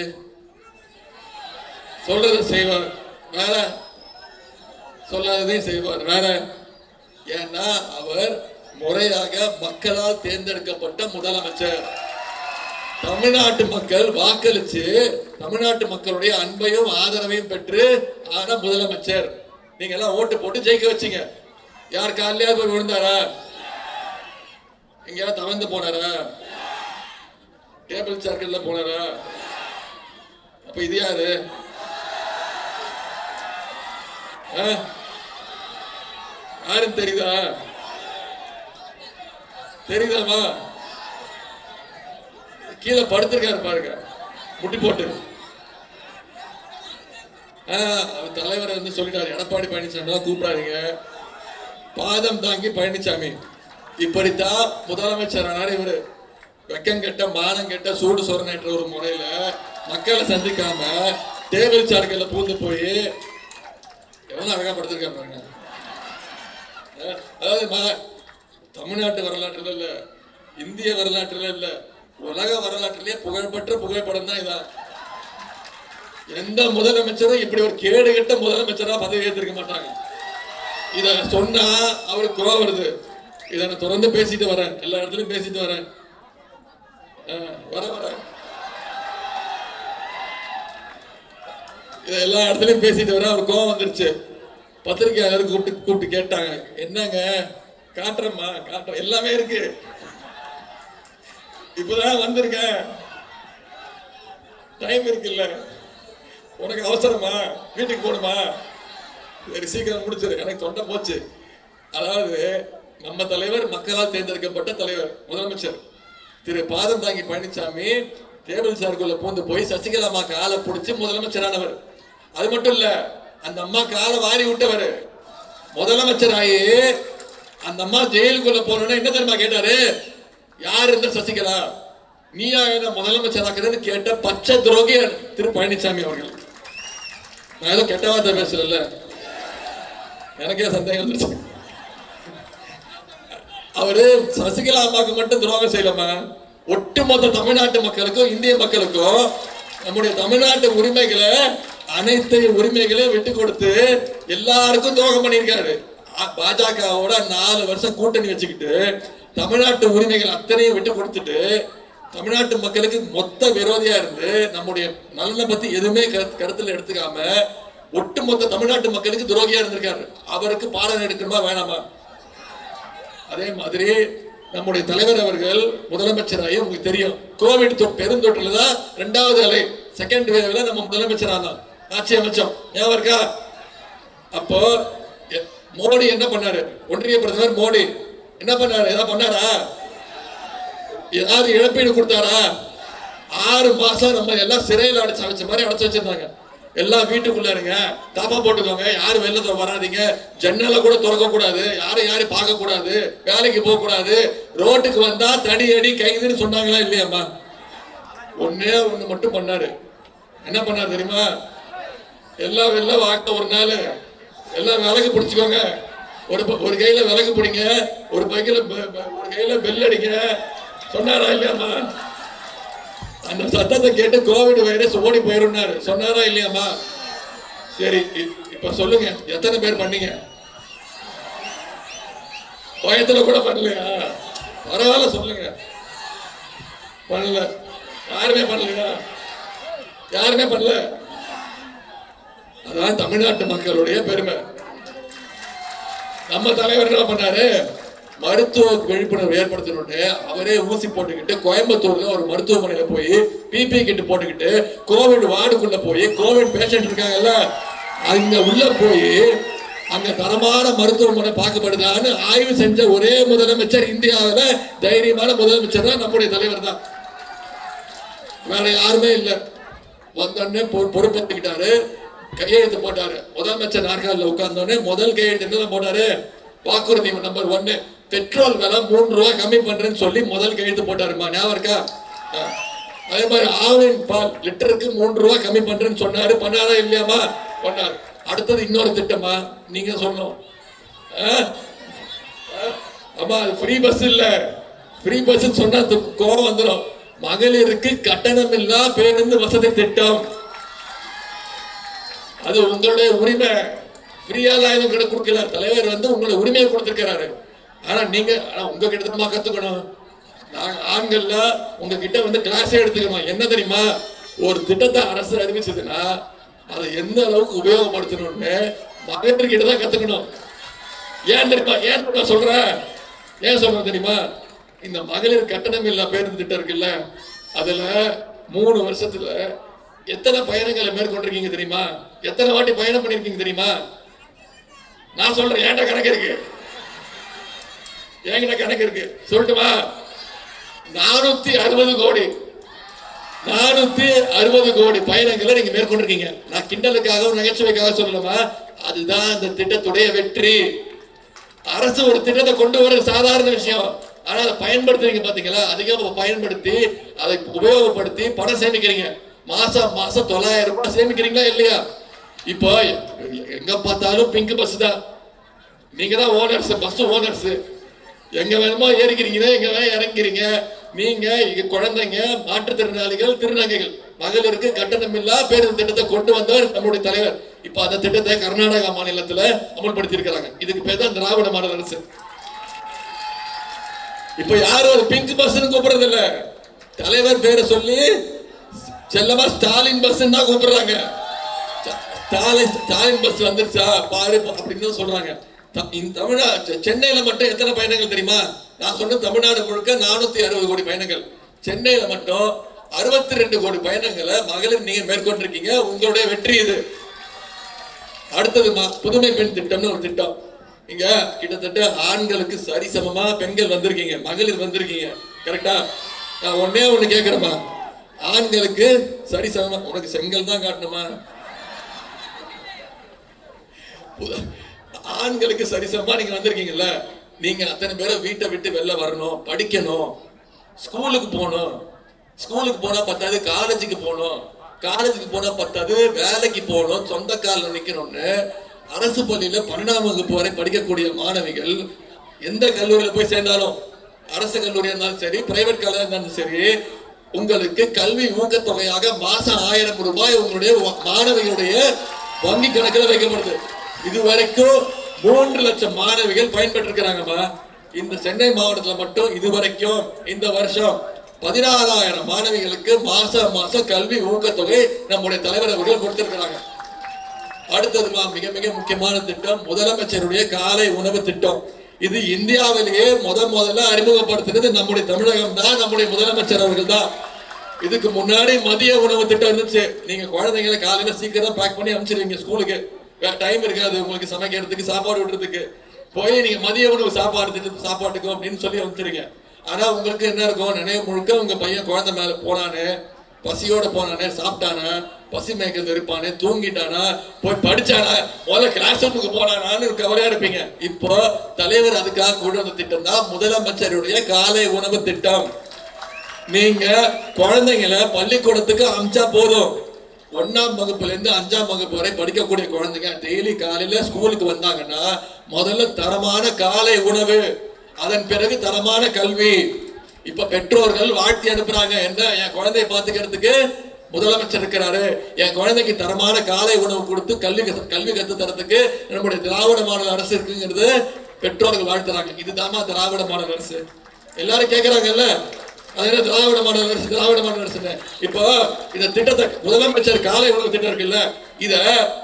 சொல்றது செய்வார் வேற, சொல்லாததையும் செய்வார் வேற. ஏன்னா அவர் முறையாக மக்களால் தேர்ந்தெடுக்கப்பட்ட முதலமைச்சர். தமிழ்நாட்டு மக்கள் வாக்களிச்சு தமிழ்நாட்டு மக்களுடைய அன்பையும் ஆதரவையும் பெற்று ஆன முதலமைச்சர். நீங்க எல்லாம் ஓட்டு போட்டு ஜெயிக்க வச்சீங்க. யார் காலையாவது போய் விழுந்தாரா? எங்கேயாவது தவந்து போனாரா? டேபிள் சர்க்கிள்ல போனாரா? அப்ப இது யாரு? யாரும் தெரியுதா? தெரியுதாமா? கீழே படுத்திருக்காரு பாருங்க, முட்டி போட்டு. தலைவர் வந்து சொல்லிட்டாரு, எடப்பாடி பழனிசாமி தான் கூப்பிடாதீங்க, பாதம் தாங்கி பழனிசாமி. இப்படித்தான் முதலமைச்சர் ஆனாரு இவரு. வெக்கம் கெட்ட மானம் கெட்ட சூடு சொரணேற்ற ஒரு முறையில மக்களை சந்திக்காம டேபிள் சார்கல்ல பூந்து போய் எவ்வளவு அழகா படுத்திருக்காரு பாருங்க. அதாவது தமிழ்நாட்டு வரலாற்றுல இல்ல, இந்திய வரலாற்றுல இல்ல, உலக வரலாற்றிலேயே புகழ்பெற்ற புகைப்படம் தான் இதான். எந்த முதலமைச்சரும் இப்படி ஒரு கேடு கெட்ட முதலமைச்சரா பதவி ஏற்றிருக்க மாட்டாங்க. இத சொன்னா அவருக்கு கோவம் வருது. இதை நான் தொடர்ந்து பேசிட்டு வரேன், எல்லா இடத்துலயும் பேசிட்டு வரேன். இதை எல்லா இடத்துலயும் பேசிட்டு வரேன். அவர் கோவம் வந்துருச்சு. பத்திரிகையாளர் கூப்பிட்டு கேட்டாங்க, என்னங்க காட்டுறமா காட்டுற எல்லாமே இருக்கு, இப்பதான் வந்திருக்கேன், டைம் இருக்குல்ல, உனக்கு அவசரமா, வீட்டுக்கு போகணுமா, சரி சீக்கிரம் முடிச்சிரு, எனக்கு தொண்டை போச்சு. அதாவது நம்ம தலைவர் மக்களால் தேர்ந்தெடுக்கப்பட்ட தலைவர் முதலமைச்சர் திரு பாதம் தாங்கி பழனிசாமி டேபிள் சார்க்குள்ள பூந்து போய் சசிகலா அம்மா காலை பிடிச்சி முதலமைச்சரானவர். அது மட்டும் இல்ல, அந்த அம்மா காலை வாரி விட்டவர். முதலமைச்சர் ஆகி அந்த அம்மா ஜெயிலுக்குள்ள போனோன்னா என்ன தெரியுமா கேட்டாரு, யார் இருந்த சசிகலா, நீயா என்ன முதலமைச்சராக்குறன்னு கேட்ட பச்சை துரோகி திரு பழனிசாமி அவர்கள். நான் ஏதோ கெட்ட வார்த்தை பேசுறேன்ல, எனக்கே சந்தேகம் வந்துருச்சு. அவரு சசிகலா அம்மாவுக்கு மட்டும் துரோகம் செய்யலாமா, ஒட்டுமொத்த தமிழ்நாட்டு மக்களுக்கும் இந்திய மக்களுக்கும் நம்முடைய தமிழ்நாட்டு உரிமைகளை அனைத்து உரிமைகளையும் விட்டு கொடுத்து எல்லாருக்கும் துரோகம் பண்ணியிருக்காரு. பாஜகவோட 4 வருஷம் கூட்டணி வச்சுக்கிட்டு தமிழ்நாட்டு உரிமைகள் அத்தனையும் விட்டு கொடுத்துட்டு தமிழ்நாட்டு மக்களுக்கு மொத்த விரோதியா இருந்து நம்முடைய நலனை பத்தி எதுவுமே கருத்துல எடுத்துக்காம ஒட்டுமொத்த தமிழ்நாட்டு மக்களுக்கு துரோகியா இருந்திருக்காரு. அவருக்கு பாடம் எடுக்கணுமா வேணாமா? அதே மாதிரி நம்முடைய தலைவர் அவர்கள் முதலமைச்சராகி உங்களுக்கு தெரியும், கோவிட் பெருந்தொற்றுல தான் 2வது அலை செகண்ட் வேவ்ல நம்ம முதலமைச்சர் ஆனோம், ஆட்சி அமைச்சோம், ஞாபகம் இருக்கா? அப்போ மோடி என்ன பண்ணாரு, ஒன்றிய பிரதமர் மோடி என்ன பண்ணாரு, ஏதாவது பண்ணாரா, ஏதாவது இழப்பீடு கொடுத்தாரா? 6 மாசம் நம்ம எல்லாம் சிறையில் அடைச்சு வச்ச மாதிரி அடைச்சு வச்சிருந்தாங்க. எல்லாம் வீட்டுக்குள்ள இருங்க, தாப்பா போட்டுக்கோங்க, யாரும் வெளில வராதிங்க, ஜன்னலை கூட திறக்க கூடாது, யாரையும் பார்க்க கூடாது, வேலைக்கு போக கூடாது, ரோட்டுக்கு வந்தா தடி அடி கைதுன்னு சொன்னாங்களா இல்லையாம்மா? ஒண்ணு மட்டும் பண்ணாரு. என்ன பண்ணாரு தெரியுமா? எல்லாம் வெளில வாக்க ஒரு நாள் எல்லாம் விலகு பிடிச்சுக்கோங்க, ஒரு கையில விலகு பிடிங்க, ஒரு கையில பெல் அடிங்க சொன்னாரா இல்லையாம்மா? அந்த சத்தத்தை கேட்டு கோவிட் வைரஸ் ஓடி போயிருந்தாரு, சொன்னாரா இல்லையாம்மா? சரி, இப்ப சொல்லுங்க, எத்தனை பேர் பண்ணீங்க? பயத்துல கூட பண்ணலையா? பரவாயில்ல சொல்லுங்க, பண்ணல. யாருமே பண்ணலையா? யாருமே பண்ணல. அதான் தமிழ்நாட்டு மக்களுடைய பெருமை. நம்ம தலைவர் என்ன பண்ணாரு, மருத்துவ விழிப்புணர்வு ஏற்படுத்தணும்னு அவரே ஊசி போட்டுக்கிட்டு கோயம்புத்தூர்ல ஒரு மருத்துவமனையில போய் பிபி கிட் போட்டுக்கிட்டு கோவிட் வார்டுக்குள்ள போய் கோவிட் பேஷண்ட் இருக்காங்கல்ல அங்க உள்ள போய் அங்க தரமான மருத்துவமனை பார்க்கப்படுதான்னு ஆய்வு செஞ்ச ஒரே முதலமைச்சர் இந்தியாவில், தைரியமான முதலமைச்சர் தான் நம்முடைய தலைவர் தான், வேற யாருமே இல்லை. வந்தோடனே பொறுப்பேற்றுக்கிட்டாரு, கையெழுத்து போட்டாரு. முதலமைச்சர் நாற்காலில் உட்கார்ந்தோடனே முதல் கையெழுத்து என்ன போட்டாரு, வாக்குறுதி நம்பர் 1, பெட்ரோல் விலை 3 ரூபாய் கம்மி பண்றேன்னு சொல்லி முதல் கையெழுத்து போட்டாருமா, ஞாபகம் இருக்கா? அதே மாதிரி ஆவின் பால் லிட்டருக்கு 3 ரூபாய் கம்மி பண்றேன்னு சொன்னாரு, பண்ணாரா இல்லையாமா? பண்ணாரு. அடுத்தது இன்னொரு திட்டமா, நீங்க சொல்லணும். ஆமா, அது ஃப்ரீ பஸ் இல்ல, ஃப்ரீ பஸ் சொன்னா கோவம் வந்துடும். மகளிருக்கு கட்டணம் இல்லா பேருந்து வசதி திட்டம், அது உங்களுடைய உரிமை. ஃப்ரீயாலாம் எதுவும் கொடுக்கல, தலைவர் வந்து உங்களோட உரிமையை கொடுத்திருக்கிறாரு. ஆனா நீங்க உங்ககிட்ட தான் கத்துக்கணும். நாங்க ஆண்கள்ல உங்ககிட்ட வந்து கிளாஸே எடுத்துக்கணும். என்ன தெரியுமா, ஒரு திட்டத்தை அரசு அறிவிச்சதுன்னா அதை எந்த அளவுக்கு உபயோகப்படுத்தணும்னு மகளிர்கிட்ட தான் கத்துக்கணும். ஏன் தெரியுமா? ஏன் சொல்றேன், ஏன் சொல்றேன் தெரியுமா? இந்த மகளிர் கட்டணம் இல்லா பேருந்து திட்டம் இருக்குல்ல, அதுல 3 வருஷத்துல எத்தனை பயணங்களை மேற்கொண்டிருக்கீங்க தெரியுமா? எத்தனை வாட்டி பயணம் பண்ணிருக்கீங்க தெரியுமா? நான் சொல்றேன், ஏன்டா கணக்கு இருக்கு, என்கிட்ட கணக்கு இருக்கு, சொல்லட்டுமா? 460 கோடி 460 கோடி பயணங்களை நீங்க மேற்கொண்டிருக்கீங்க. நான் கிண்டலுக்காக நகைச்சுவைக்காக சொல்லலாமா? அதுதான் அந்த திட்டத்துடைய வெற்றி. அரசு ஒரு திட்டத்தை கொண்டு வர சாதாரண விஷயம், ஆனா அதை பயன்படுத்துறீங்க பாத்தீங்களா? அதிகமா பயன்படுத்தி அதை உபயோகப்படுத்தி பணம் சேமிக்கிறீங்க. மாசம் 900 ரூபாய் சேமிக்கிறீங்களா இல்லையா? இப்போ எங்க பார்த்தாலும் பிங்க் பஸ் தான். நீங்க தான் ஓனர்ஸ், பஸ் ஓனர்ஸ். எங்க வேணுமோ ஏறிக்கிறீங்க, எங்க வேணும் இறங்கிறீங்க. நீங்க குழந்தைங்க, மாற்றுத்திறனாளிகள், திருநங்கைகள், மகளிருக்கு கட்டணமில்லா பேருந்து திட்டத்தை கொண்டு வந்தவர் நம்முடைய தலைவர். இப்ப அந்த திட்டத்தை கர்நாடகா மாநிலத்துல அமல்படுத்தி இருக்கிறாங்க. இதுக்கு பேர் தான் திராவிட மாடல் அரசு. இப்ப யாரும் ஒரு பிங்க் பஸ் கூப்பிடுறது இல்ல, தலைவர் பேரை சொல்லி செல்லமா ஸ்டாலின் பஸ் தான் கூப்பிடுறாங்க. ஸ்டாலின் பஸ் வந்துருச்சா பாரு அப்படின்னு சொல்றாங்க. சென்னையில மட்டும் எத்தனை பயணங்கள் தெரியுமா? நான் சொன்ன தமிழ்நாடு முழுக்க 460 கோடி பயணங்கள். சென்னையில மட்டும் 62 கோடி பயணங்களை மகளிர் நீங்க மேற்கொண்டிருக்கீங்க. உங்களுடைய வெற்றி இது. அடுத்தது புதுமை பெண் திட்டம்னு ஒரு திட்டம். இங்க கிட்டத்தட்ட ஆண்களுக்கு சரிசமமா பெண்கள் வந்திருக்கீங்க, மகளிர் வந்திருக்கீங்க. கரெக்டா? நான் ஒண்ணு கேட்கிறேமா, ஆண்களுக்கு சரிசமமா உனக்கு செங்கல் தான் காட்டணுமா? ஆண்களுக்கு சரிசமமா நீங்க வந்திருக்கீங்கல்ல. நீங்க அத்தனை பேரை வீட்டை விட்டு வெளில வரணும், படிக்கணும், ஸ்கூலுக்கு போகணும். ஸ்கூலுக்கு போனா பத்தாது, காலேஜுக்கு போகணும். காலேஜுக்கு போனா பத்தாது, வேலைக்கு போகணும், சொந்த காலில் நிக்கணும்னு அரசு பள்ளியில 12ஆம் வகுப்பு வரை படிக்கக்கூடிய மாணவிகள் எந்த கல்லூரியில போய் சேர்ந்தாலும், அரசு கல்லூரியா இருந்தாலும் சரி, பிரைவேட் காலேஜா இருந்தாலும் சரி, உங்களுக்கு கல்வி ஊக்கத்தொகையாக மாசம் 1000 ரூபாய் உங்களுடைய மாணவிகளுடைய வங்கி கணக்கில் வைக்கப்படுது. இதுவரைக்கும் 3 லட்சம் மாணவிகள் பயன்பெற்று இருக்கிறாங்கம்மா. இந்த சென்னை மாவட்டத்தில் மட்டும் இதுவரைக்கும் இந்த வருஷம் 16,000 மாணவிகளுக்கு மாசம் கல்வி ஊக்கத்தொகை நம்முடைய தலைவர் அவர்கள் கொடுத்திருக்கிறாங்க. அடுத்ததுமா மிக மிக முக்கியமான திட்டம் முதலமைச்சருடைய காலை உணவு திட்டம். இது இந்தியாவிலேயே முதல்ல அறிமுகப்படுத்தினது நம்முடைய தமிழகம் தான், நம்முடைய முதலமைச்சர் அவர்கள் தான். இதுக்கு முன்னாடி மதிய உணவு திட்டம் இருந்துச்சு. நீங்க குழந்தைங்களை காலையில சீக்கிரம் பேக் பண்ணி அனுப்பிச்சிருவீங்க ஸ்கூலுக்கு. டைம் இருக்காது உங்களுக்கு சமைக்கிறதுக்கு, சாப்பாடு விடுறதுக்கு. போய் நீங்க மதிய உணவு சாப்பாட்டுக்கும் அப்படின்னு சொல்லி அனுப்பிச்சிருங்க. ஆனா உங்களுக்கு என்ன இருக்கும், நினைவு முழுக்க உங்க பையன் குழந்தை மேல போனானே, பசியோட போனானே, சாப்பிட்டானா, பசி மேய்க்கிறது இருப்பானே, தூங்கிட்டானா, போய் படிச்சானா, முதல்ல கிளாஸ் ரூமுக்கு போனானான்னு கவலையா இருப்பீங்க. இப்போ தலைவர் அதுக்காக கொண்டு வந்த திட்டம் தான் முதலமைச்சருடைய காலை உணவு திட்டம். நீங்க குழந்தைங்களை பள்ளிக்கூடத்துக்கு அனுப்பிச்சா போதும். 1ஆம் வகுப்புல இருந்து 5ஆம் வகுப்பு வரை படிக்கக்கூடிய குழந்தைங்க டெய்லி காலையில ஸ்கூலுக்கு வந்தாங்கன்னா முதல்ல தரமான காலை உணவு, அதன் பிறகு தரமான கல்வி. இப்ப பெற்றோர்கள் வாழ்த்தி அனுப்புறாங்க, என்ன என் குழந்தைய பாத்துக்கிறதுக்கு முதலமைச்சர் இருக்கிறாரு, என் குழந்தைக்கு தரமான காலை உணவு கொடுத்து கல்வி கத்து தரத்துக்கு நம்முடைய திராவிட மாடல் அரசு இருக்குங்கிறது பெற்றோர்கள் வாழ்த்துறாங்க. இதுதாமா திராவிட மாடல் அரசு. எல்லாரும் கேட்கறாங்கல்ல, அது திராவிட மாடல் அரசு, திராவிட மாடல் அரசு. இப்போ இந்த திட்டத்தை முதலமைச்சர் காலை உணவு திட்டம் இருக்குல்ல, இத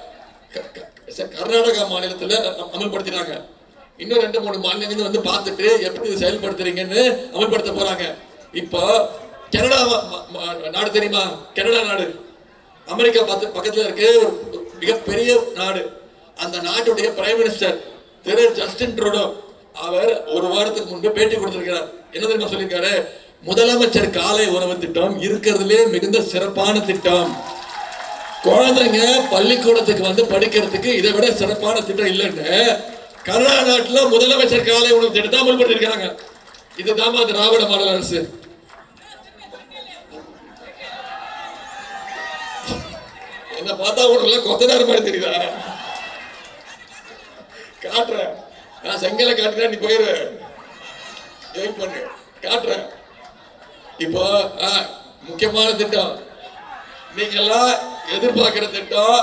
கர்நாடகா மாநிலத்துல அமல்படுத்தினாங்க. இன்னும் 2-3 மாநிலங்கள் வந்து பார்த்துட்டு எப்படி இதை செயல்படுத்துறீங்கன்னு அமல்படுத்த போறாங்க. இப்போ கனடா நாடு தெரியுமா? கனடா நாடு அமெரிக்கா பக்கத்துல இருக்கு, ஒரு மிகப்பெரிய நாடு. அந்த நாட்டுடைய பிரைம் மினிஸ்டர் திரு ஜஸ்டின் ட்ரூடோ அவர் ஒரு வாரத்துக்கு முன்பு பேட்டி கொடுத்திருக்கிறார். என்ன தெரியுமா சொல்லியிருக்காரு? முதலமைச்சர் காலை உணவு திட்டம் இருக்கிறதுலே மிகுந்த சிறப்பான திட்டம். குழந்தைங்க பள்ளிக்கூடத்துக்கு வந்து படிக்கிறதுக்கு இதை விட சிறப்பான திட்டம் இல்லைன்னு கர்நாடகா நாட்டுல முதலமைச்சர் காலை உணவு திட்டத்தை அமல்படுத்திருக்காங்க. இதுதான் திராவிட மாடல் அரசு. என்ன பார்த்தா உனக்கு கொத்தனார் மாதிரி தெரியுதா? காட்டுறேன், நான் செங்கலை காட்டுறேன், நீ போயிரு, வெயிட் பண்ணு, காட்டுறேன். இப்போ முக்கியமான திட்டம், நீங்க எல்லாம் எதிர்பார்க்கிற திட்டம்.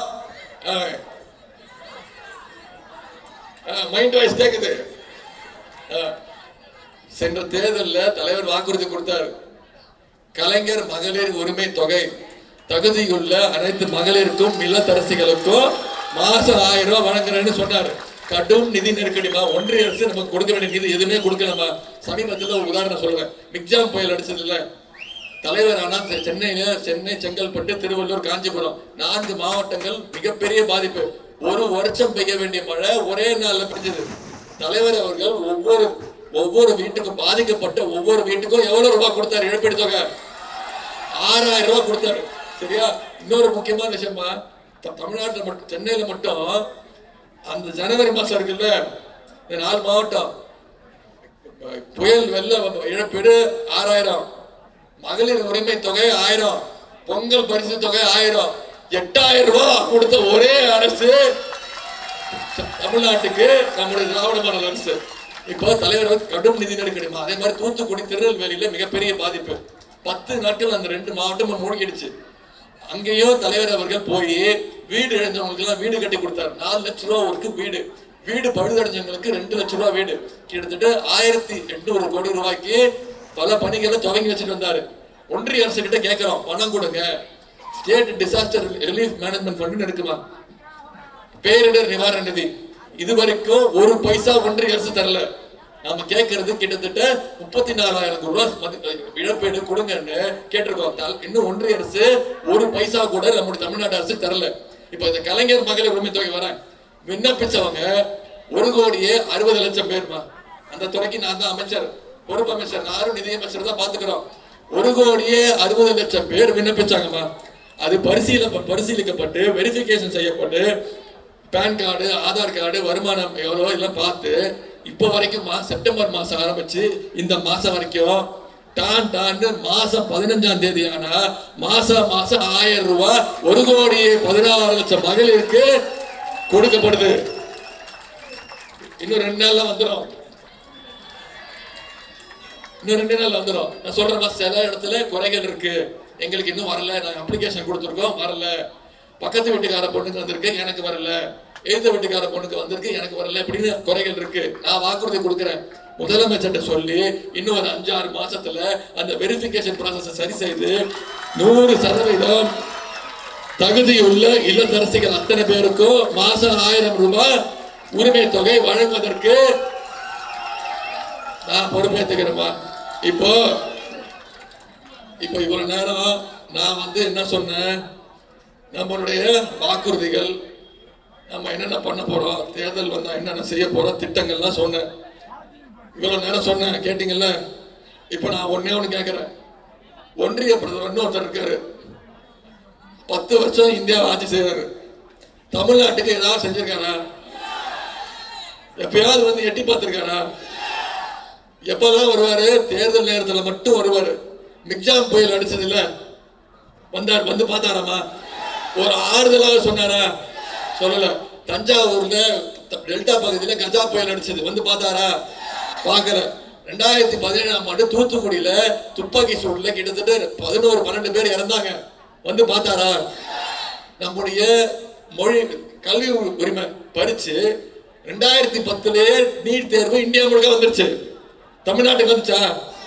மைண்ட் வாய்ஸ் கேக்குது. சென்ற தேர்தலில் தலைவர் வாக்குறுதி கொடுத்தார், கலைஞர் மகளிர் உரிமை தொகை தகுதியுள்ள அனைத்து மகளிருக்கும் இல்லத்தரசிகளுக்கும் மாசம் 1000 ரூபாய் வழங்குறேன்னு சொன்னார். கடும் நிதி நெருக்கடிமா, ஒன்றிய அரசு நமக்கு கொடுக்க வேண்டிய நிதி எதுவுமே கொடுக்கலாமா? சமீபத்தில் ஒரு உதாரணம் சொல்றேன். மிக்ஜாம் புயல் அடிச்சது இல்ல, தலைவர் ஆனா சென்னை, செங்கல்பட்டு, திருவள்ளூர், காஞ்சிபுரம் 4 மாவட்டங்கள் மிகப்பெரிய பாதிப்பு. ஒரு வருஷம் பெய்ய வேண்டிய மழை ஒரே நாள்ல பெஞ்சது. தலைவர் அவர்கள் ஒவ்வொரு வீட்டுக்கும் பாதிக்கப்பட்ட ஒவ்வொரு வீட்டுக்கும் எவ்வளவு ரூபாய் கொடுத்தாரு இழப்பீடு தொகை? 6000 ரூபாய் கொடுத்தாரு. சரியா? இன்னொரு முக்கியமான விஷயமா, தமிழ்நாட்டில் மட்டும் சென்னையில மட்டும் அந்த ஜனவரி மாசம் இருக்குல்ல, இந்த 4 மாவட்டம் புயல் வெள்ள இழப்பீடு 6000, மகளிர் உரிமை தொகை 1000, பொங்கல் பரிசு தொகை 1000, 8000 ரூபாய் கொடுத்த ஒரே அரசு தமிழ்நாட்டுக்கு நம்முடைய திராவிட மாடல் அரசு. இப்போ தலைவர் கடும் நிதி நெருக்கடிமா. அதே மாதிரி தூத்துக்குடி திருநெல்வேலியில மிகப்பெரிய பாதிப்பு. 10 நாட்கள் அந்த 2 மாவட்டமும் மூழ்கிடுச்சு. அங்கேயும் தலைவர் அவர்கள் போய் வீடு இழந்தவங்களுக்கு எல்லாம் வீடு கட்டி கொடுத்தாரு. 4 லட்சம் ரூபாய் ஒரு வீடு, வீடு பழுதடைஞ்சவங்களுக்கு 2 லட்சம் ரூபாய் வீடு, கிட்டத்தட்ட 1800 கோடி ரூபாய்க்கு பல பணிகளை துவங்கி வச்சுட்டு வந்தாரு. ஒன்றிய அரசு கிட்ட கேட்கிறோம், பணம் கொடுங்க. State disaster relief management fund இருக்குமா, பேரிடர் நிவாரண நிதி, இதுவரைக்கும் ஒரு பைசா ஒன்றிய அரசு தரல. நாம கேட்கறது கிட்டத்தட்ட 34,000 ரூபாய் இழப்பீடு கொடுங்கன்னு கேட்டிருக்கோம். இன்னும் ஒன்றிய அரசு ஒரு பைசா கூட நம்முடைய தமிழ்நாடு அரசு தரல. இப்ப இந்த கலைஞர் மகளிர் உரிமை தொகை வரேன் விண்ணப்பிச்சவங்க 1,60,00,000 பேர்மா. அந்த துறைக்கு நான் தான் அமைச்சர், பொறுப்பு அமைச்சர், நானும் நிதி அமைச்சர் தான் பாத்துக்கிறோம். 1,60,00,000 பேர் விண்ணப்பிச்சாங்கம்மா. அது பரிசீலிக்கப்பட்டு வெரிஃபிகேஷன் செய்யப்பட்டு பேன் கார்டு, ஆதார் கார்டு, வருமானம் எவ்வளோ எல்லாம் பார்த்து இப்போ வரைக்கும் செப்டம்பர் மாசம் ஆரம்பிச்சு இந்த மாசம் வரைக்கும் டான்னு மாசம் 15ஆம் தேதி ஆனா மாசம் 1000 ரூபாய் 1,16,00,000 மகளிருக்கு கொடுக்கப்படுது. இன்னும் 2 நாள்ல வந்துடும். நான் சொல்றேன், சில இடத்துல குறைகள் இருக்கு, எங்களுக்கு இன்னும் வரல, நாங்க அப்ளிகேஷன் கொடுத்துருக்கோம், வரல. பக்கத்து வீட்டுக்கார பொண்ணுக்கு வந்திருக்கு, எனக்கு வரல. எதிர்த்த வீட்டுக்கார பொண்ணுக்கு வந்திருக்கு, எனக்கு வரல. இப்படின்னு குறைகள் இருக்கு. நான் வாக்குறுதி கொடுக்கிறேன், முதலமைச்சர்கிட்ட சொல்லி இன்னும் ஒரு 5-6 மாசத்துல அந்த வெரிஃபிகேஷன் ப்ராசஸ் சரி செய்து 100% தகுதியுள்ள இல்லத்தரசிகள் அத்தனை பேருக்கும் மாசம் 1000 ரூபாய் உரிமை தொகை வழங்குவதற்கு நான் பொறுப்பேற்றுக்கிறேன். இப்போ இவ்வளவு நேரம் நான் என்ன சொன்னேன், நம்மளுடைய வாக்குறுதிகள், நம்ம என்னென்ன பண்ண போறோம், தேர்தல் வந்தா என்னென்ன செய்ய போறோம், திட்டங்கள்லாம் சொன்னேன். இவ்வளவு நேரம் சொன்னேன், கேட்டீங்கல்ல. இப்ப நான் ஒண்ணு கேட்கிறேன். ஒன்றிய பிரதமர் ஒருத்தர் இருக்காரு, 10 வருஷம் இந்தியா ஆட்சி செய்யறாரு. தமிழ்நாட்டுக்கு ஏதாவது செஞ்சிருக்காரா? எப்பயாவது எட்டி பார்த்திருக்காரா? எப்பதான் வருவாரு? தேர்தல் நேரத்துல மட்டும் வருவாரு. மிக்ஜாம் புயல் அடிச்சது இல்ல, வந்தார், வந்து பார்த்தாராமா? ஒரு ஆறுதலாக சொன்னாரா? சொல்லல. தஞ்சாவூர்ல டெல்டா பகுதியில கஜா புயல் அடிச்சது, வந்து பார்த்தாரா? பார்க்கல. 2017ஆம் ஆண்டு தூத்துக்குடியில துப்பாக்கி சூடுல கிட்டத்தட்ட 11-12 பேர் இறந்தாங்க, வந்து பார்த்தாரா? நம்முடைய மொழி கல்வி உரிமை பறிச்சு 2010 நீட் தேர்வு இந்தியா முழுக்க வந்துருச்சு. தமிழ்நாட்டுக்கு வந்துச்சா?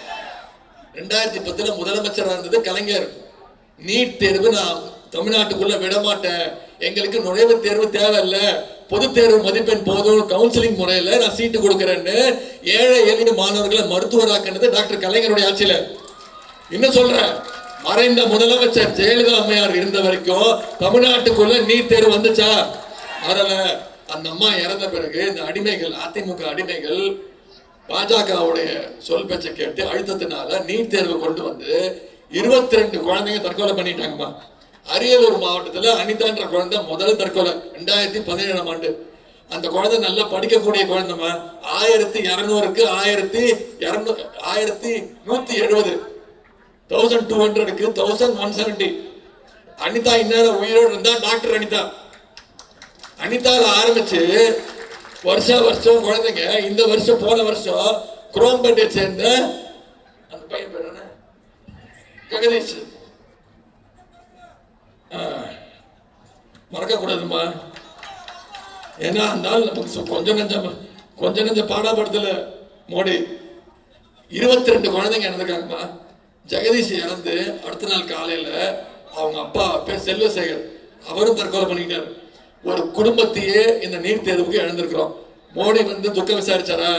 2010 முதலமைச்சராக இருந்தது கலைஞர். நீட் தேர்வு நான் தமிழ்நாட்டுக்குள்ள விட மாட்டேன், எங்களுக்கு நுழைவு தேர்வு தேவையில்லை, பொது தேர்வு மதிப்பெண் போதும், கவுன்சிலிங் முறையில நான் சீட்டு கொடுக்கிறேன்னு ஏழை எளிய மாணவர்களை மருத்துவராக்கினது டாக்டர் கலைஞருடைய ஆட்சியில. இன்னும் சொல்றேன், மறைந்த முதலமைச்சர் ஜெயலலிதா அம்மையார் இருந்த வரைக்கும் தமிழ்நாட்டுக்குள்ள நீட் தேர்வு வந்துச்சா? வரல. அந்த அம்மா இறந்த பிறகு இந்த அடிமைகள், அதிமுக அடிமைகள் பாஜகவுடைய சொல் பேச்சை கேட்டு அழுத்தத்தினால நீட் தேர்வு கொண்டு வந்து 22 குழந்தைங்க தற்கொலை பண்ணிட்டாங்கம்மா. அரியலூர் மாவட்டத்தில் அனிதான்ற குழந்தை முதல் தற்கொலை 2017ஆம் ஆண்டு. அந்த குழந்தை நல்லா படிக்கக்கூடிய குழந்தைமா. 1200க்கு 1170, 1200க்கு 1170. அனிதா இந்நேரம் உயிரோடு இருந்தா டாக்டர் அனிதா. அனிதால ஆரம்பிச்சு வருஷம் குழந்தைங்க. இந்த வருஷம், போன வருஷம் குரோம்பேட்டை சேர்ந்த அந்த பையன் பேர் என்ன, ஜெகதீஷ், மறக்க கூடாதுமா. ஏன்னா அந்த நாள் நமக்கு கொஞ்சம் நெஞ்ச பாடாப்படுத்தல மோடி. 22 குழந்தைங்க இறந்துருக்காங்கம்மா. ஜெகதீஷ் இறந்து அடுத்த நாள் காலையில அவங்க அப்பா பேர் செல்வசேகர், அவரும் தற்கொலை பண்ணிக்கிட்டாரு. ஒரு குடும்பத்தையே இந்த நீட் தேர்வுக்கு இழந்திருக்கிறோம். மோடி துக்கம் விசாரிச்சாரா?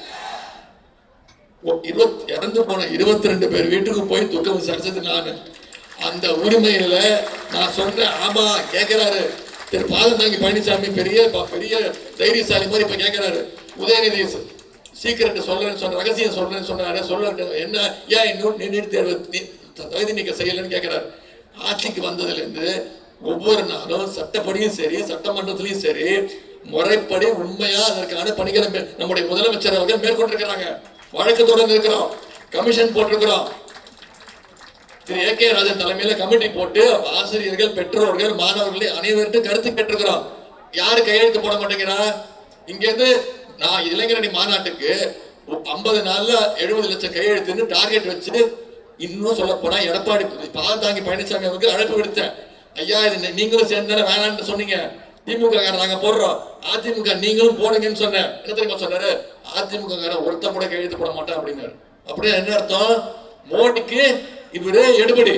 இறந்து போன 22 பேர் வீட்டுக்கு போய் துக்கம் விசாரிச்சது நானு. அந்த உரிமையில நான் சொல்றேன். ஆமா, கேட்கிறாரு திரு பாதந்தாங்கி பழனிசாமி, பெரிய தைரியசாலி மாதிரி இப்ப கேட்கிறாரு. உதயநிதி சீக்கிரட் சொல்றேன்னு சொன்ன, ரகசியம் சொல்றேன்னு சொன்னாரு. சொல்ல என்ன, ஏன் இன்னும் நீட் தேர்வு தகுதி நீக்கம் செய்யலன்னு கேட்கிறாரு. ஆட்சிக்கு வந்ததுல இருந்து ஒவ்வொரு நாளும் சட்டப்படியும் சரி சட்டமன்றத்திலையும் சரி முறைப்படி உண்மையா அதற்கான பணிகளை நம்முடைய முதலமைச்சர் அவர்கள் மேற்கொண்டிருக்கிறாங்க. வழக்கு தொடர்ந்து இருக்கிறோம், கமிஷன் போட்டிருக்கிறோம். திரு AK ராஜன் தலைமையில கமிட்டி போட்டு ஆசிரியர்கள், பெற்றோர்கள், மாணவர்களை அனைவருக்கும் கருத்து கேட்டிருக்கிறோம். யாரு கையெழுத்து போட மாட்டேங்கிறா? இங்க இருந்து நான் இளைஞரணி மாநாட்டுக்கு 50 நாள்ல 70 லட்சம் கையெழுத்துன்னு டார்கெட் வச்சு, இன்னும் சொல்ல போனா எடப்பாடி பால்தாங்கி பழனிசாமி அவருக்கு அழைப்பு விடுத்தேன். ஐயா இது நீங்களும் சேர்ந்தால வேணான்னு சொன்னீங்க. திமுக நாங்க போடுறோம், அதிமுக நீங்களும் போடுங்கன்னு சொன்னேன். என்ன தெரியுமா சொன்னாரு? அதிமுக ஒருத்த கூட கையெழுத்து போட மாட்டேன் அப்படின்னாரு. அப்படியே என்ன அர்த்தம்? மோடிக்கு இவரு எடுபடி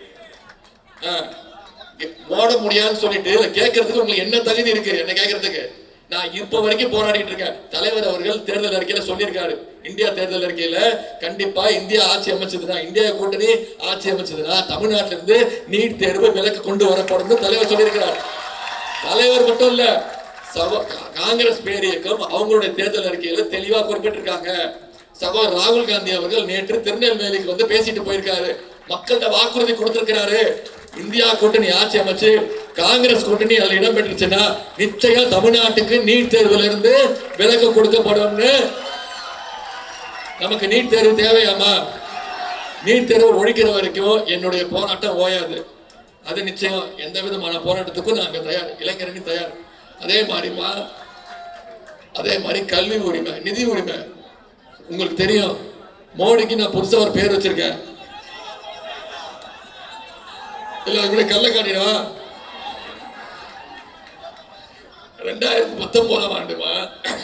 போட முடியாதுன்னு சொல்லிட்டு கேட்கறதுக்கு உங்களுக்கு என்ன தகுதி இருக்கு? என்ன கேட்கறதுக்கு நான் இப்ப வரைக்கும் போராடிட்டு இருக்கேன். தலைவர் அவர்கள் தேர்தல் அறிக்கையில சொல்லியிருக்காரு, இந்தியா தேர்தல் அறிக்கையில கண்டிப்பா இந்தியா ஆட்சி அமைச்சதுன்னா, இந்தியா கூட்டணி ஆட்சி அமைச்சதுன்னா தமிழ்நாட்டில இருந்து நீட் தேர்வு விலக்கு கொண்டு வரப்படும் தலைவர் சொல்லியிருக்கிறார். தலைவர் மட்டும் இல்ல, காங்கிரஸ் பேரியக்கம் அவங்களுடைய தேர்தல் அறிக்கையில தெளிவா குறிப்பிட்டிருக்காங்க. சகோதரர் ராகுல் காந்தி அவர்கள் நேற்று திருநெல்வேலிக்கு வந்து பேசிட்டு போயிருக்காரு. மக்கள்கிட்ட வாக்குறுதி கொடுத்திருக்கிறாரு. இந்தியா கூட்டணி ஆட்சி அமைச்சு காங்கிரஸ் கூட்டணி அதுல இடம் பெற்றுச்சுன்னா நிச்சயம் தமிழ்நாட்டுக்கு நீட் தேர்வுல இருந்து விலக்கு கொடுக்கப்படும். நமக்கு நீட் தேர்வு தேவையாமா? நீட் தேர்வு ஒழிக்கிற வரைக்கும் என்னுடைய போராட்டம் ஓயாது. அது நிச்சயம் எந்த விதமான போராட்டத்துக்கும் நாங்க தயார், இளைஞரணி தயார். அதே மாதிரி கல்வி உரிமை, நிதி உரிமை. உங்களுக்கு தெரியும், மோடிக்கு நான் புதுசா ஒரு பேர் வச்சிருக்கேன். இல்ல இப்படி கல்ல காட்டிடுவா. 2019ஆம் ஆண்டுமா,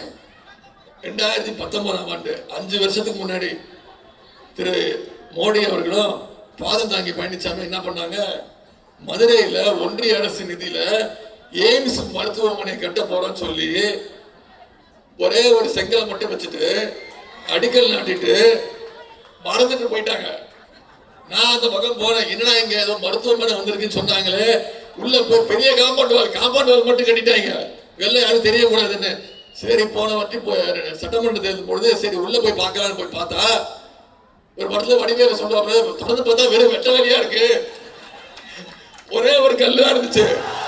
2019ஆம் ஆண்டு 5 வருஷத்துக்கு முன்னாடி திரு மோடி அவர்களும் பாதந்தாங்கி பழனிசாமி என்ன பண்ணாங்க? மதுரையில ஒன்றிய அரசு நிதியில எய்ம்ஸ் மருத்துவமனை கட்ட போறோம்னு சொல்லி ஒரே ஒரு செங்கலை மட்டும் வச்சுட்டு அடிக்கல் நாட்டிட்டு மறந்துட்டு போயிட்டாங்க. நான் அந்த பக்கம் போனேன், என்னடா இங்க ஏதோ மருத்துவமனை வந்திருக்குன்னு சொன்னாங்களே. உள்ள போய் பெரிய காம்பவுண்ட் வால் மட்டும் கட்டிட்டாங்க, வெளில யாரும் தெரியக்கூடாதுன்னு. சரி போன வாட்டி சட்டமன்ற தேர்தல் பொழுது சரி உள்ள போய் பார்க்கலான்னு போய் பார்த்தா ஒரு படத்துல வடிவேல சொல்லுவாங்க, தொடர்ந்து பார்த்தா வெறும் வெட்ட வழியா இருக்கு, ஒரே ஒரு கல்லா இருந்துச்சு.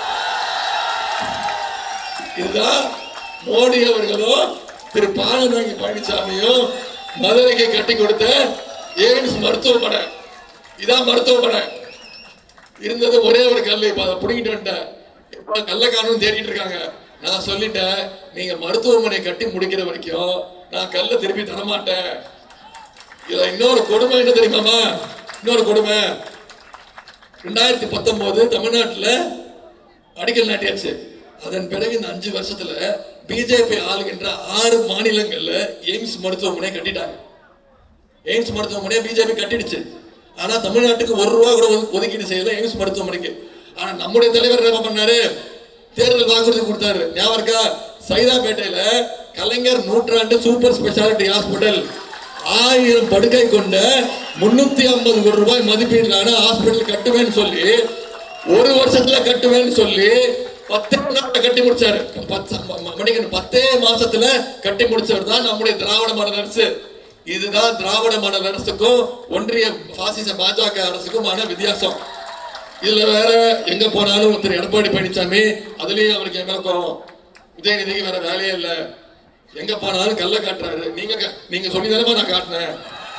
இதுதான் மோடி அவர்களும் திரு பாலதாங்கி பழனிசாமியும் மதுரைக்கு கட்டி கொடுத்த எய்ம்ஸ் மருத்துவமனை. இதான் மருத்துவமனை. இருந்தது ஒரே ஒரு கல், இப்ப அதை பிடிக்கிட்டு வந்துட்டேன். இப்ப கல்ல காணும் தேடிட்டு இருக்காங்க. நான் சொல்லிட்டேன், நீங்க மருத்துவமனை கட்டி முடிக்கிற வரைக்கும் நான் கல்ல திருப்பி தரமாட்டேன். இதுல இன்னொரு கொடுமை என்ன தெரியுமாமா? இன்னொரு கொடுமை, 2019 தமிழ்நாட்டில் அடிக்கல் நாட்டியாச்சு. அதன் பிறகு இந்த 5 வருஷத்துல பிஜேபி ஆளுகின்ற 6 மாநிலங்கள்ல எய்ம்ஸ் மருத்துவமனை கட்டிட்டாங்க. எய்ம்ஸ் மருத்துவமனையை பிஜேபி கட்டிடுச்சு. ஆனா தமிழ்நாட்டுக்கு 1 ரூபா கூட ஒதுக்கீடு செய்யல எய்ம்ஸ் மருத்துவமனைக்கு. ஆனா நம்முடைய தலைவர் என்ன பண்ணாரு? தேர்தல் வாக்குறுதி கொடுத்தாரு. ஞாபகம் இருக்கா? சைதாப்பேட்டையில கலைஞர் நூற்றாண்டு சூப்பர் ஸ்பெஷாலிட்டி ஹாஸ்பிட்டல் 1000 படுக்கை கொண்ட 350 கோடி ரூபாய் மதிப்பீடான ஹாஸ்பிட்டல் கட்டுவேன்னு சொல்லி 1 வருஷத்துல கட்டுவேன்னு சொல்லி 10 நாட்கள் கட்டி முடிச்சாரு. 10 மாசத்துல கட்டி முடிச்சவர் தான் நம்முடைய திராவிட மாடல் அரசு. இதுதான் திராவிட மாடல் அரசுக்கும் ஒன்றிய பாசிச பாஜக அரசுக்குமான வித்தியாசம். இதுல வேற எங்க போனாலும் திரு எடப்பாடி பழனிசாமி, அதுலயும் அவருக்கு எங்களுக்கும் உதயநிதிக்கு வேற வேலையே இல்லை. எங்க போனாலும் கல்ல காட்டுறாரு. நீங்க சொல்லிதானமா நான் காட்டினேன்,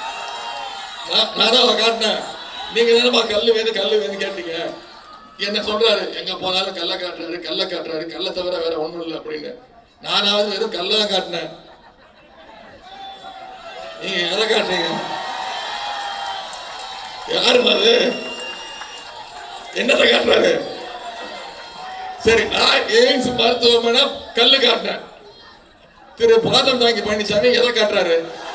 நானா காட்டினேன். நீங்க தானமா கல்லு வேணும் கேட்டீங்க. என்ன சொல்றாரு? எங்க போனாலும் கல்ல காட்டுறாரு, கல்ல தவிர வேற ஒண்ணும் இல்லை அப்படின்னு. நானாவது வெறும் கல்ல காட்டினேன், நீங்க எதை காட்டுறீங்க? யாரும் அது என்னத்தை காட்டுறாரு? சரி, நான் எய்ம்ஸ் மருத்துவமனை கல்லு காட்டினேன். திரு பாதந்தாங்கி பழனிசாமி எதை காட்டுறாரு?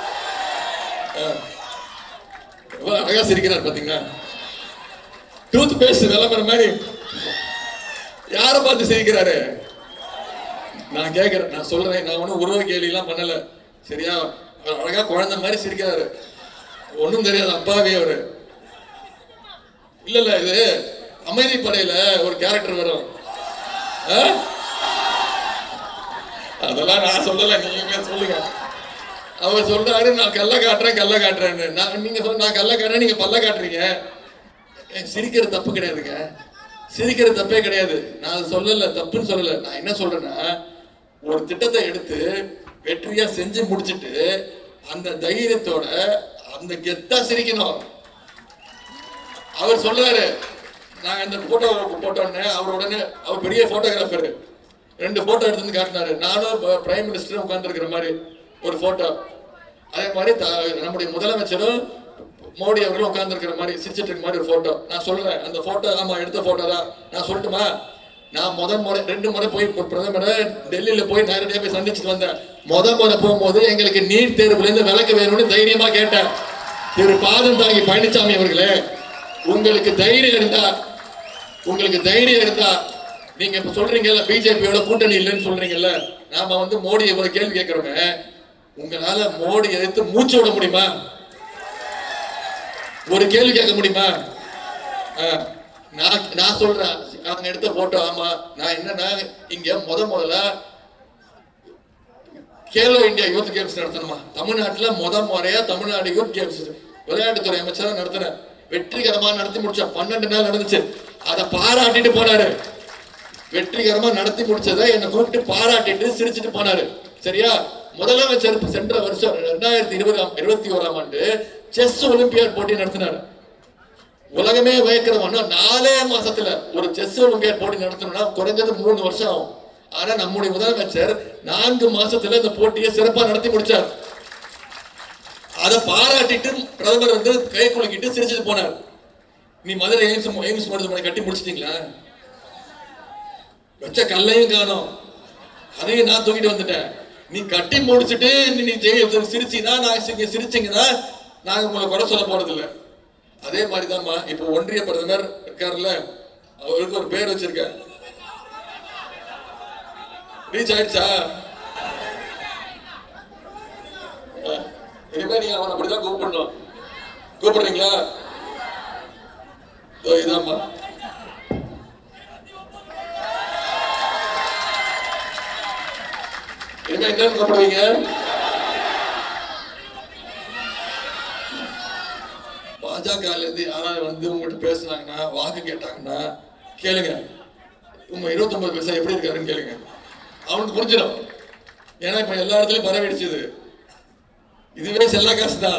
அழகா சிரிக்கிறார் பாத்தீங்களா? டூத் பேஸ்ட் விளம்பரம் மாதிரி யாரை பார்த்து சிரிக்கிறாரு? நான் கேட்கிறேன், நான் சொல்றேன், நான் ஒன்னும் உருவ கேள்வி எல்லாம் பண்ணல. சரியா? அழகா குழந்தை மாதிரி சிரிக்கிறாரு. ஒன்னும் தெரியாது அப்பாவே அவரு. இல்ல இது அமைதி படையில ஒரு கேரக்டர் வரும். அதெல்லாம் நான் சொல்லல, நீங்க சொல்லுங்க. அவர் சொல்றாரு நான் கல்ல காட்டுறேன்னு. நீங்க நான் கல்ல காட்டுறேன், நீங்க பல்ல காட்டுறீங்க. சிரிக்கிற தப்பு கிடையாதுங்க, சிரிக்கிற தப்பே கிடையாது. நான் சொல்லல, தப்புன்னு சொல்லல. நான் என்ன சொல்றேன்னா, ஒரு திட்டத்தை எடுத்து வெற்றியா செஞ்சு முடிச்சுட்டு அந்த தைரியத்தோட அந்த கெத்தா சிரிக்கணும். அவர் சொல்றாரு, நாங்க அந்த போட்டோ போட்டோன்னு அவர் பெரிய போட்டோகிராஃபர் 2 போட்டோ எடுத்து காட்டினாரு. நானும் பிரைம் மினிஸ்டரும் உட்கார்ந்து இருக்கிற மாதிரி ஒரு போட்டோ. அதே மாதிரி நம்முடைய முதலமைச்சரும் மோடி அவர்களும் உட்கார்ந்து இருக்கிற மாதிரி சிரிச்சிட்டு இருக்க மாதிரி ஒரு போட்டோ. நான் சொல்றேன், அந்த போட்டோ ஆமா எடுத்த போட்டோ தான். நான் சொல்லட்டுமா, நான் முறை 2 முறை போய் பிரதமரை டெல்லியில போய் நேரடியாக போய் சந்திச்சுட்டு வந்தேன். முறை போகும்போது எங்களுக்கு நீட் தேர்வுல இருந்து விலக்கு வேணும்னு தைரியமா கேட்டேன். திரு பாதம் தாங்கி பழனிசாமி அவர்களே, உங்களுக்கு தைரியம் இருந்தா நீங்க இப்ப சொல்றீங்கல்ல பிஜேபியோட கூட்டணி இல்லைன்னு சொல்றீங்கல்ல, நாம மோடியை ஒரு கேள்வி கேட்கிறோங்க, உங்களால மோடி எதிர்த்து மூச்சு விட முடியுமா? ஒரு கேள்வி கேட்க முடியுமா? நான் சொல்றேன், நாங்க எடுத்த போட்டோ. ஆமா, நான் என்னன்னா இங்க முதல்ல கேலோ இந்தியா யூத் கேம்ஸ் நடத்தணுமா தமிழ்நாட்டுல முறையா தமிழ்நாடு யூத் கேம்ஸ் விளையாட்டுத்துறை அமைச்சரா நடத்தினேன். வெற்றிகரமா நடத்தி முடிச்சா 12 நாள் நடந்துச்சு. அதை பாராட்டிட்டு போனாரு. வெற்றிகரமா நடத்தி முடிச்சதை என்னை கூப்பிட்டு பாராட்டிட்டு சிரிச்சுட்டு போனாரு. சரியா? முதலமைச்சர் சென்ற வருஷம் 2021ஆம் ஆண்டு செஸ் ஒலிம்பியாட் போட்டி நடத்தினாரு. உலகமே பயக்கிறவன் 4 மாசத்துல ஒரு செஸ் ஒலிம்பியாட் போட்டி நடத்தணும்னா குறைஞ்சது 3 வருஷம் ஆகும். ஆனா நம்முடைய முதலமைச்சர் 4 மாசத்துல இந்த போட்டியை சிறப்பா நடத்தி முடிச்சார். அதை பாராட்டிட்டு பிரதமர் கை குலுக்கிட்டு சிரிச்சுட்டு போனார். நீ மதுரை எய்ம்ஸ் மருத்துவமனை கட்டி முடிச்சிட்டீங்களா? வச்ச கல்லையும் காணோம், அதையும் நான் தூக்கிட்டு வந்துட்டேன். நீ கட்டி முடிச்சுட்டு நீ சிரிச்சீங்கன்னா சிரிச்சீங்கன்னா நாங்க உங்களை குறை சொல்ல போறது இல்லை. அதே மாதிரிதான்மா இப்ப ஒன்றிய பிரதமர் இருக்காருல்ல, அவருக்கு ஒரு பேர் வச்சிருக்க. ரீச் ஆயிடுச்சா? இனிமே நீங்க அவன் அப்படிதான் கூப்பிடணும். கூப்பிடுறீங்களா? இதாம்மா, இனிமே என்ன கூப்பிடுவீங்க? பாஜக யாராவது உங்ககிட்ட பேசுனாங்கன்னா, வாக்கு கேட்டாங்கன்னா கேளுங்க, உங்க 29 பைசா எப்படி இருக்காருன்னு கேளுங்க. அவனுக்கு புரிஞ்சிடும். ஏன்னா இப்ப எல்லா இடத்துலயும் பரவிடுச்சுது. இதுவே செல்லா காசு தான்.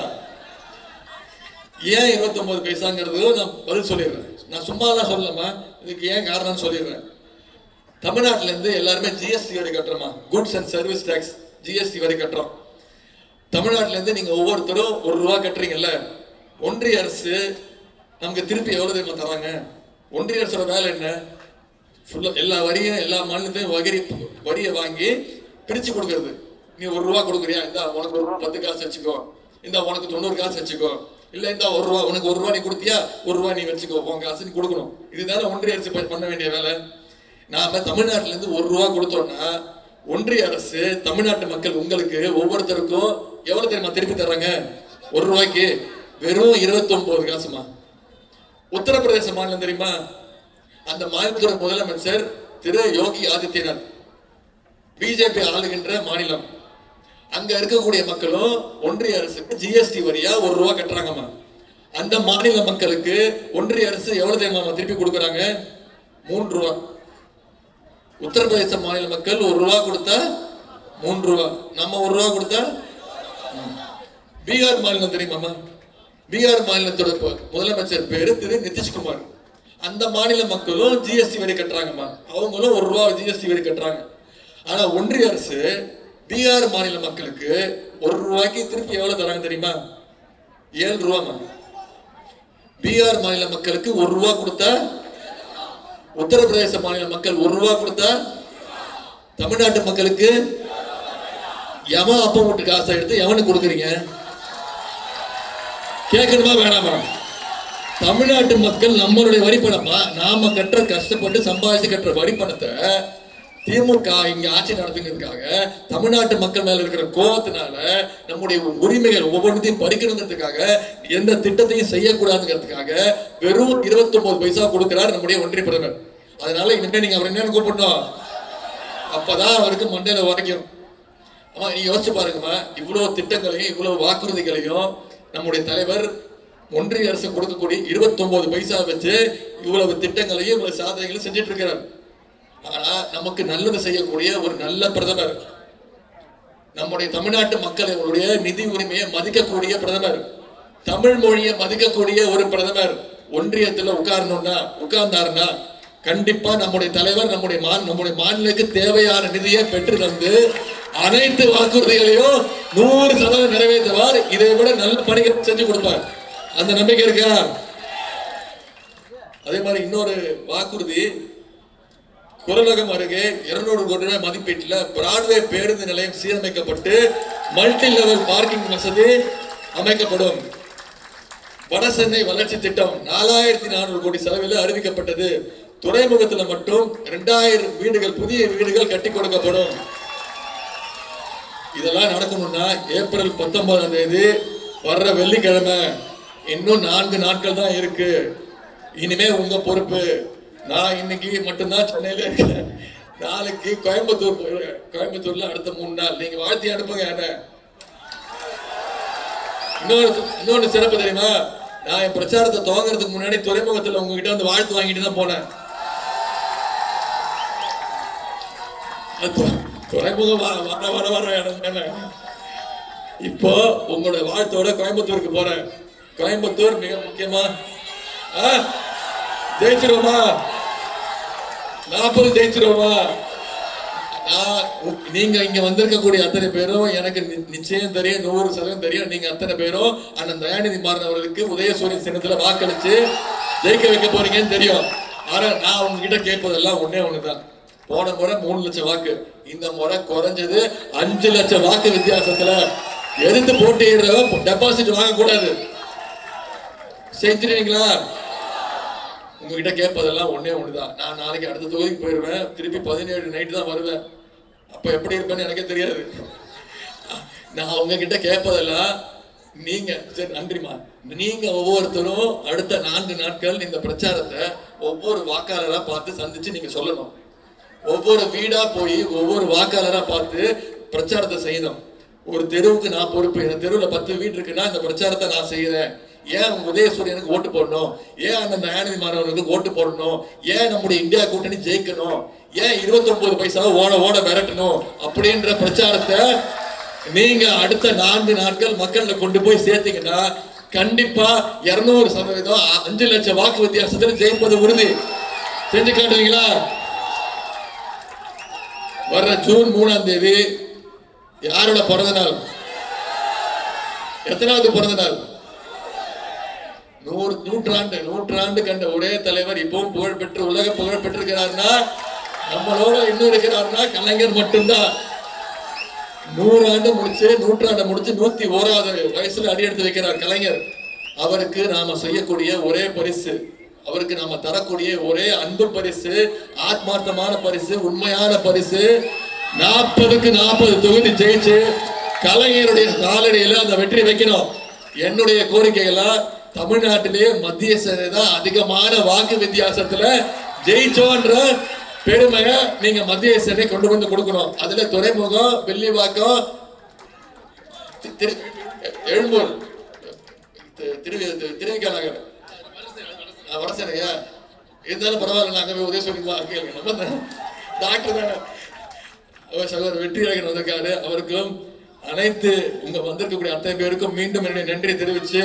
ஏன் 29 பைசாங்கிறது நான் பதில் சொல்லிடுறேன். நான் சும்மாலாம் சொல்லலாமா, இதுக்கு ஏன் காரணம்னு சொல்லிடுறேன். தமிழ்நாட்டில இருந்து எல்லாருமே ஜிஎஸ்டி வரி கட்டுறோமா, goods and service tax GST வரி கட்டுறோம். தமிழ்நாட்டில இருந்து நீங்க ஒவ்வொருத்தரும் ₹1 கட்டுறீங்கல்ல, ஒன்றிய அரசு நமக்கு திருப்பி எவ்வளவு தெரியுமா தராங்க? ஒன்றிய அரசோட வேலை என்ன? எல்லா வரியும் எல்லா மாநிலத்தையும் வரியை வாங்கி பிரிச்சு கொடுக்கறது. நீ ₹1 கொடுக்குறியா, இந்த உனக்கு 10 காசு வச்சுக்கோ, இந்த உனக்கு 90 காசு வச்சுக்கோ, இல்ல இந்த ₹1 உனக்கு ₹1 நீ கொடுத்தியா, ₹1 நீ வச்சுக்கோ, உன் காசு நீ கொடுக்கணும். இதுதானே ஒன்றிய அரசு பண்ண வேண்டிய வேலை. நாம தமிழ்நாட்டில இருந்து ₹1 கொடுத்தோம்னா ஒன்றிய அரசு தமிழ்நாட்டு மக்கள் உங்களுக்கு ஒவ்வொருத்தருக்கும் எவ்வளவு தெரியுமா திருப்பி தர்றாங்க? ₹1 வெறும் 29 காசுமா. உத்தரப்பிரதேச மாநிலம் தெரியுமா? அந்த மாநிலத்தோட முதலமைச்சர் திரு யோகி ஆதித்யநாத், பிஜேபி ஆளுகின்ற மாநிலம். அங்க இருக்கக்கூடிய மக்களும் ஒன்றிய அரசுக்கு ஜிஎஸ்டி வரியா ₹1 கட்டுறாங்கம்மா. அந்த மாநில மக்களுக்கு ஒன்றிய அரசு எவ்வளவு தெரியுமா திருப்பி கொடுக்கறாங்க? ₹3. உத்தரப்பிரதேச மாநில மக்கள் ₹1 கொடுத்தா ₹3, நம்ம ₹1 கொடுத்தா. பீகார் மாநிலம் தெரியுமாமா? பீகார் மாநிலத்தோட முதலமைச்சர் பேரு திரு நிதிஷ்குமார். அந்த மாநில மக்களும் ஜிஎஸ்டி வரி கட்டுறாங்கம்மா. அவங்களும் ₹1 ஜிஎஸ்டி வரி கட்டுறாங்க. ஆனா ஒன்றிய அரசு பீகார் மாநில மக்களுக்கு ₹1 திருப்பி எவ்வளவு தராங்க தெரியுமா? ₹7. பீகார் மாநில மக்களுக்கு ₹1 கொடுத்தா, உத்தரப்பிரதேச மாநில மக்கள் ₹1 கொடுத்தா, தமிழ்நாட்டு மக்களுக்கு எவன் அப்ப வீட்டு காசை எடுத்து எவனுக்கு கொடுக்குறீங்க? கேட்கணுமா வேணாமா? தமிழ்நாட்டு மக்கள் நம்மளுடைய வரி பணமா, நாம கட்டுற கஷ்டப்பட்டு சம்பாதிச்சு கட்டுற வரி பணத்தை திமுக இங்க ஆட்சி நடத்துங்கிறதுக்காக தமிழ்நாட்டு மக்கள் மேல இருக்கிற கோபத்தினால நம்முடைய உரிமைகள் ஒவ்வொன்றையும் பறிக்கணுங்கிறதுக்காக எந்த திட்டத்தையும் செய்யக்கூடாதுங்கிறதுக்காக வெறும் 29 பைசா கொடுக்கிறார் நம்முடைய ஒன்றிய பிரதமர். அதனால இனிமே நீங்க அவர் என்னன்னு கூப்பிடணும், அப்பதான் அவருக்கு மண்டையில உரைக்கும். ஆமா, நீ யோசிச்சு பாருங்கம்மா, இவ்வளவு திட்டங்களையும் இவ்வளவு வாக்குறுதிகளையும் நம்முடைய தலைவர் ஒன்றிய அரசு கொடுக்கக்கூடிய 29 பைசா வச்சு இவ்வளவு திட்டங்களையும் இவ்வளவு சாதனைகளையும் செஞ்சிட்டு இருக்கிறார். ஆனா நமக்கு நல்லது செய்யக்கூடிய ஒரு நல்ல பிரதமர், நம்முடைய தமிழ்நாட்டு மக்களுடைய நிதி உரிமையை மதிக்கக்கூடிய பிரதமர், தமிழ் மொழியை மதிக்கக்கூடிய ஒரு பிரதமர் ஒன்றியத்துல உட்கார்ந்தாருன்னா கண்டிப்பா நம்முடைய தலைவர் நம்முடைய மாநிலத்துக்கு தேவையான நிதியை பெற்று தந்து அனைத்து வாக்குறுதிகளையும் 100% நிறைவேற்றுவார். இதை விட நல்ல பணிகள் செஞ்சு கொடுப்பார். அந்த நம்பிக்கை இருக்கா? அதே மாதிரி இன்னொரு வாக்குறுதி, குரலகம் அருகே 200 கோடி ரூபாய் மதிப்பீட்டில் பிராட்வே பேருந்து நிலையம் சீரமைக்கப்பட்டு மல்டி லெவல் பார்க்கிங் வசதி அமைக்கப்படும். வடசென்னை வளர்ச்சி திட்டம் 4400 கோடி செலவில் அறிவிக்கப்பட்டது. துறைமுகத்தில் மட்டும் 2000 வீடுகள், புதிய வீடுகள் கட்டி கொடுக்கப்படும். இதெல்லாம் நடக்கணும்னா ஏப்ரல் 19ஆம் தேதி வர்ற வெள்ளிக்கிழமை, இன்னும் 4 நாட்கள் தான் இருக்கு. இனிமே உங்க பொறுப்பு. நான் இன்னைக்கு மட்டும்தான் சென்னையில இருக்கேன். நாளைக்கு கோயம்புத்தூர்ல அடுத்த 3 நாள் நீங்க வாழ்த்தி அனுப்புங்க. என்ன இன்னொன்னு சிறப்பு தெரியுமா? நான் என் பிரச்சாரத்தை துவங்குறதுக்கு முன்னாடி துறைமுகத்துல உங்ககிட்ட வந்து வாழ்த்து வாங்கிட்டு தான் போனேன். துறைமுகம் வர இடம். இப்போ உங்களோட வாழ்த்தோட கோயம்புத்தூருக்கு போறேன். கோயம்புத்தூர் மிக முக்கியமா ஜெயிச்சிருவோமா? 40 ஜெயிச்சிருவோமா? நீங்க இங்க வந்திருக்கக்கூடிய அத்தனை பேரும் எனக்கு நிச்சயம் தெரியும், 100% தெரியும். நீங்க அத்தனை பேரும் அண்ணன் தயாநிதி மாறன் அவர்களுக்கு உதயசூரியன் சின்னத்துல வாக்களிச்சு ஜெயிக்க வைக்க போறீங்கன்னு தெரியும். ஆனா நான் உங்ககிட்ட கேட்பதெல்லாம் ஒண்ணுதான். போன முறை 3 லட்சம் வாக்கு, இந்த முறை குறைஞ்சது 5 லட்சம் வாக்கு வித்தியாசத்துல எதிர்த்து போட்டியிடுறவங்க டெபாசிட் வாங்க கூடாது. செஞ்சிருவீங்களா? உங்ககிட்ட கேட்பதெல்லாம் ஒண்ணுதான். நான் நாளைக்கு அடுத்த தொகுதிக்கு போயிருவேன். திருப்பி 17 நைட்டு தான் வருவேன். அப்ப எப்படி இருப்பேன்னு எனக்கே தெரியாது. நான் உங்ககிட்ட கேட்பதெல்லாம் நீங்க சரி நன்றிமா, நீங்க ஒவ்வொருத்தரும் அடுத்த 4 நாட்கள் இந்த பிரச்சாரத்தை ஒவ்வொரு வாக்காளரா பார்த்து சந்திச்சு நீங்க சொல்லணும். ஒவ்வொரு வீடா போய் ஒவ்வொரு வாக்காளரா பார்த்து பிரச்சாரத்தை செய்யணும். ஒரு தெருவுக்கு நான் பொறுப்பு. இந்த தெருவுல 10 வீடு இருக்குன்னா இந்த பிரச்சாரத்தை நான் செய்யறேன். ஏன் உதயசூரியனுக்கு ஓட்டு போடணும்? ஏன் அந்த தயாநிதி மாறவர்களுக்கு ஓட்டு போடணும்? ஏன் நம்முடைய இந்தியா கூட்டணி ஜெயிக்கணும்? ஏன் 29 பைசாவை ஓட விரட்டணும்? அப்படின்ற பிரச்சாரத்தை நீங்க அடுத்த 4 நாட்கள் மக்கள்ல கொண்டு போய் சேர்த்தீங்கன்னா கண்டிப்பா 200% 5 லட்சம் வாக்கு வித்தியாசத்தில் ஜெயிப்பது உறுதி. செஞ்சு காட்டுவீங்களா? வர்ற ஜூன் 3ஆம் தேதி யாரோட பிறந்த நாள்? எத்தனாவது பிறந்த நாள்? நூற்றாண்டு கண்ட ஒரே தலைவர் இப்பவும் புகழ்பெற்று உலக புகழ் பெற்றிருக்கிறார்னா நம்மளோட இன்னும் இருக்கிறார்னா கலைஞர் மட்டும்தான். 100 ஆண்டு முடிச்சு 101வது வயசுல அடி எடுத்து வைக்கிறார் கலைஞர். அவருக்கு நாம செய்யக்கூடிய ஒரே பரிசு, அவருக்கு நாம தரக்கூடிய ஒரே அன்பு பரிசு, ஆத்மார்த்தமான பரிசு, உண்மையான பரிசு 40க்கு 40 தொகுதி ஜெயிச்சு கலைஞருடைய காலடியில அந்த வெற்றி வைக்கணும். என்னுடைய கோரிக்கைகளா தமிழ்நாட்டிலேயே மத்திய சேனை தான் அதிகமான வாக்கு வித்தியாசத்துல ஜெயிச்சோன்ற பெருமையை நீங்க மத்திய சேனை கொண்டு வந்து கொடுக்கணும். அதுல துறைமுகம், வெள்ளிவாக்கம், எழும்பூர், திருவிக நகர், வடசேனையா இருந்தாலும் பரவாயில்ல. நாங்க உதயசூரியன் நம்ம டாக்டர் தானே. சகோதரர் வெற்றியாளர் வந்திருக்காரு. அவருக்கும் அனைத்து உங்க வந்திருக்கக்கூடிய அத்தனை பேருக்கும் மீண்டும் என்னுடைய நன்றி தெரிவிச்சு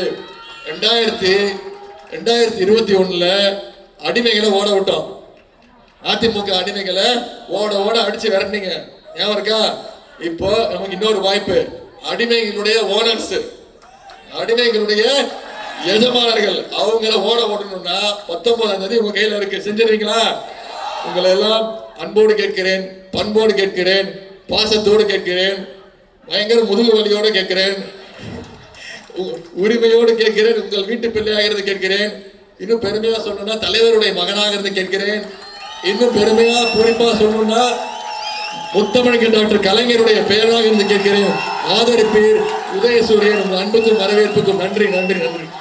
2021 அடிமைகளை ஓட விட்டோம். அதிமுக அடிமைகளை ஓட அடிச்சு விரட்டினீங்க, ஞாபகம் இருக்கா? இப்போ நமக்கு இன்னொரு வாய்ப்பு. அடிமைகளுடைய ஓனர்ஸ், அடிமைகளுடைய எஜமானர்கள், அவங்கள ஓடணும்னா 19ஆம் தேதி உங்க கையில இருக்கு. செஞ்சிருவீங்களா? உங்களை எல்லாம் அன்போடு கேட்கிறேன், பண்போடு கேட்கிறேன், பாசத்தோடு கேட்கிறேன், பயங்கர முதுகு வலியோடு கேட்கிறேன், உரிமையோடு கேட்கிறேன், உங்கள் வீட்டு பிள்ளையாகிறது கேட்கிறேன். இன்னும் பெருமையா சொல்லணும்னா தலைவருடைய மகனாக இருந்து கேட்கிறேன். இன்னும் பெருமையா குறிப்பா சொல்லணும்னா முத்தமிழ் டாக்டர் கலைஞருடைய பெயராக இருந்து கேட்கிறேன். ஆதரிப்பீர். உதயசூரியன். உங்கள் அன்புக்கும் வரவேற்புக்கும் நன்றி நன்றி நன்றி.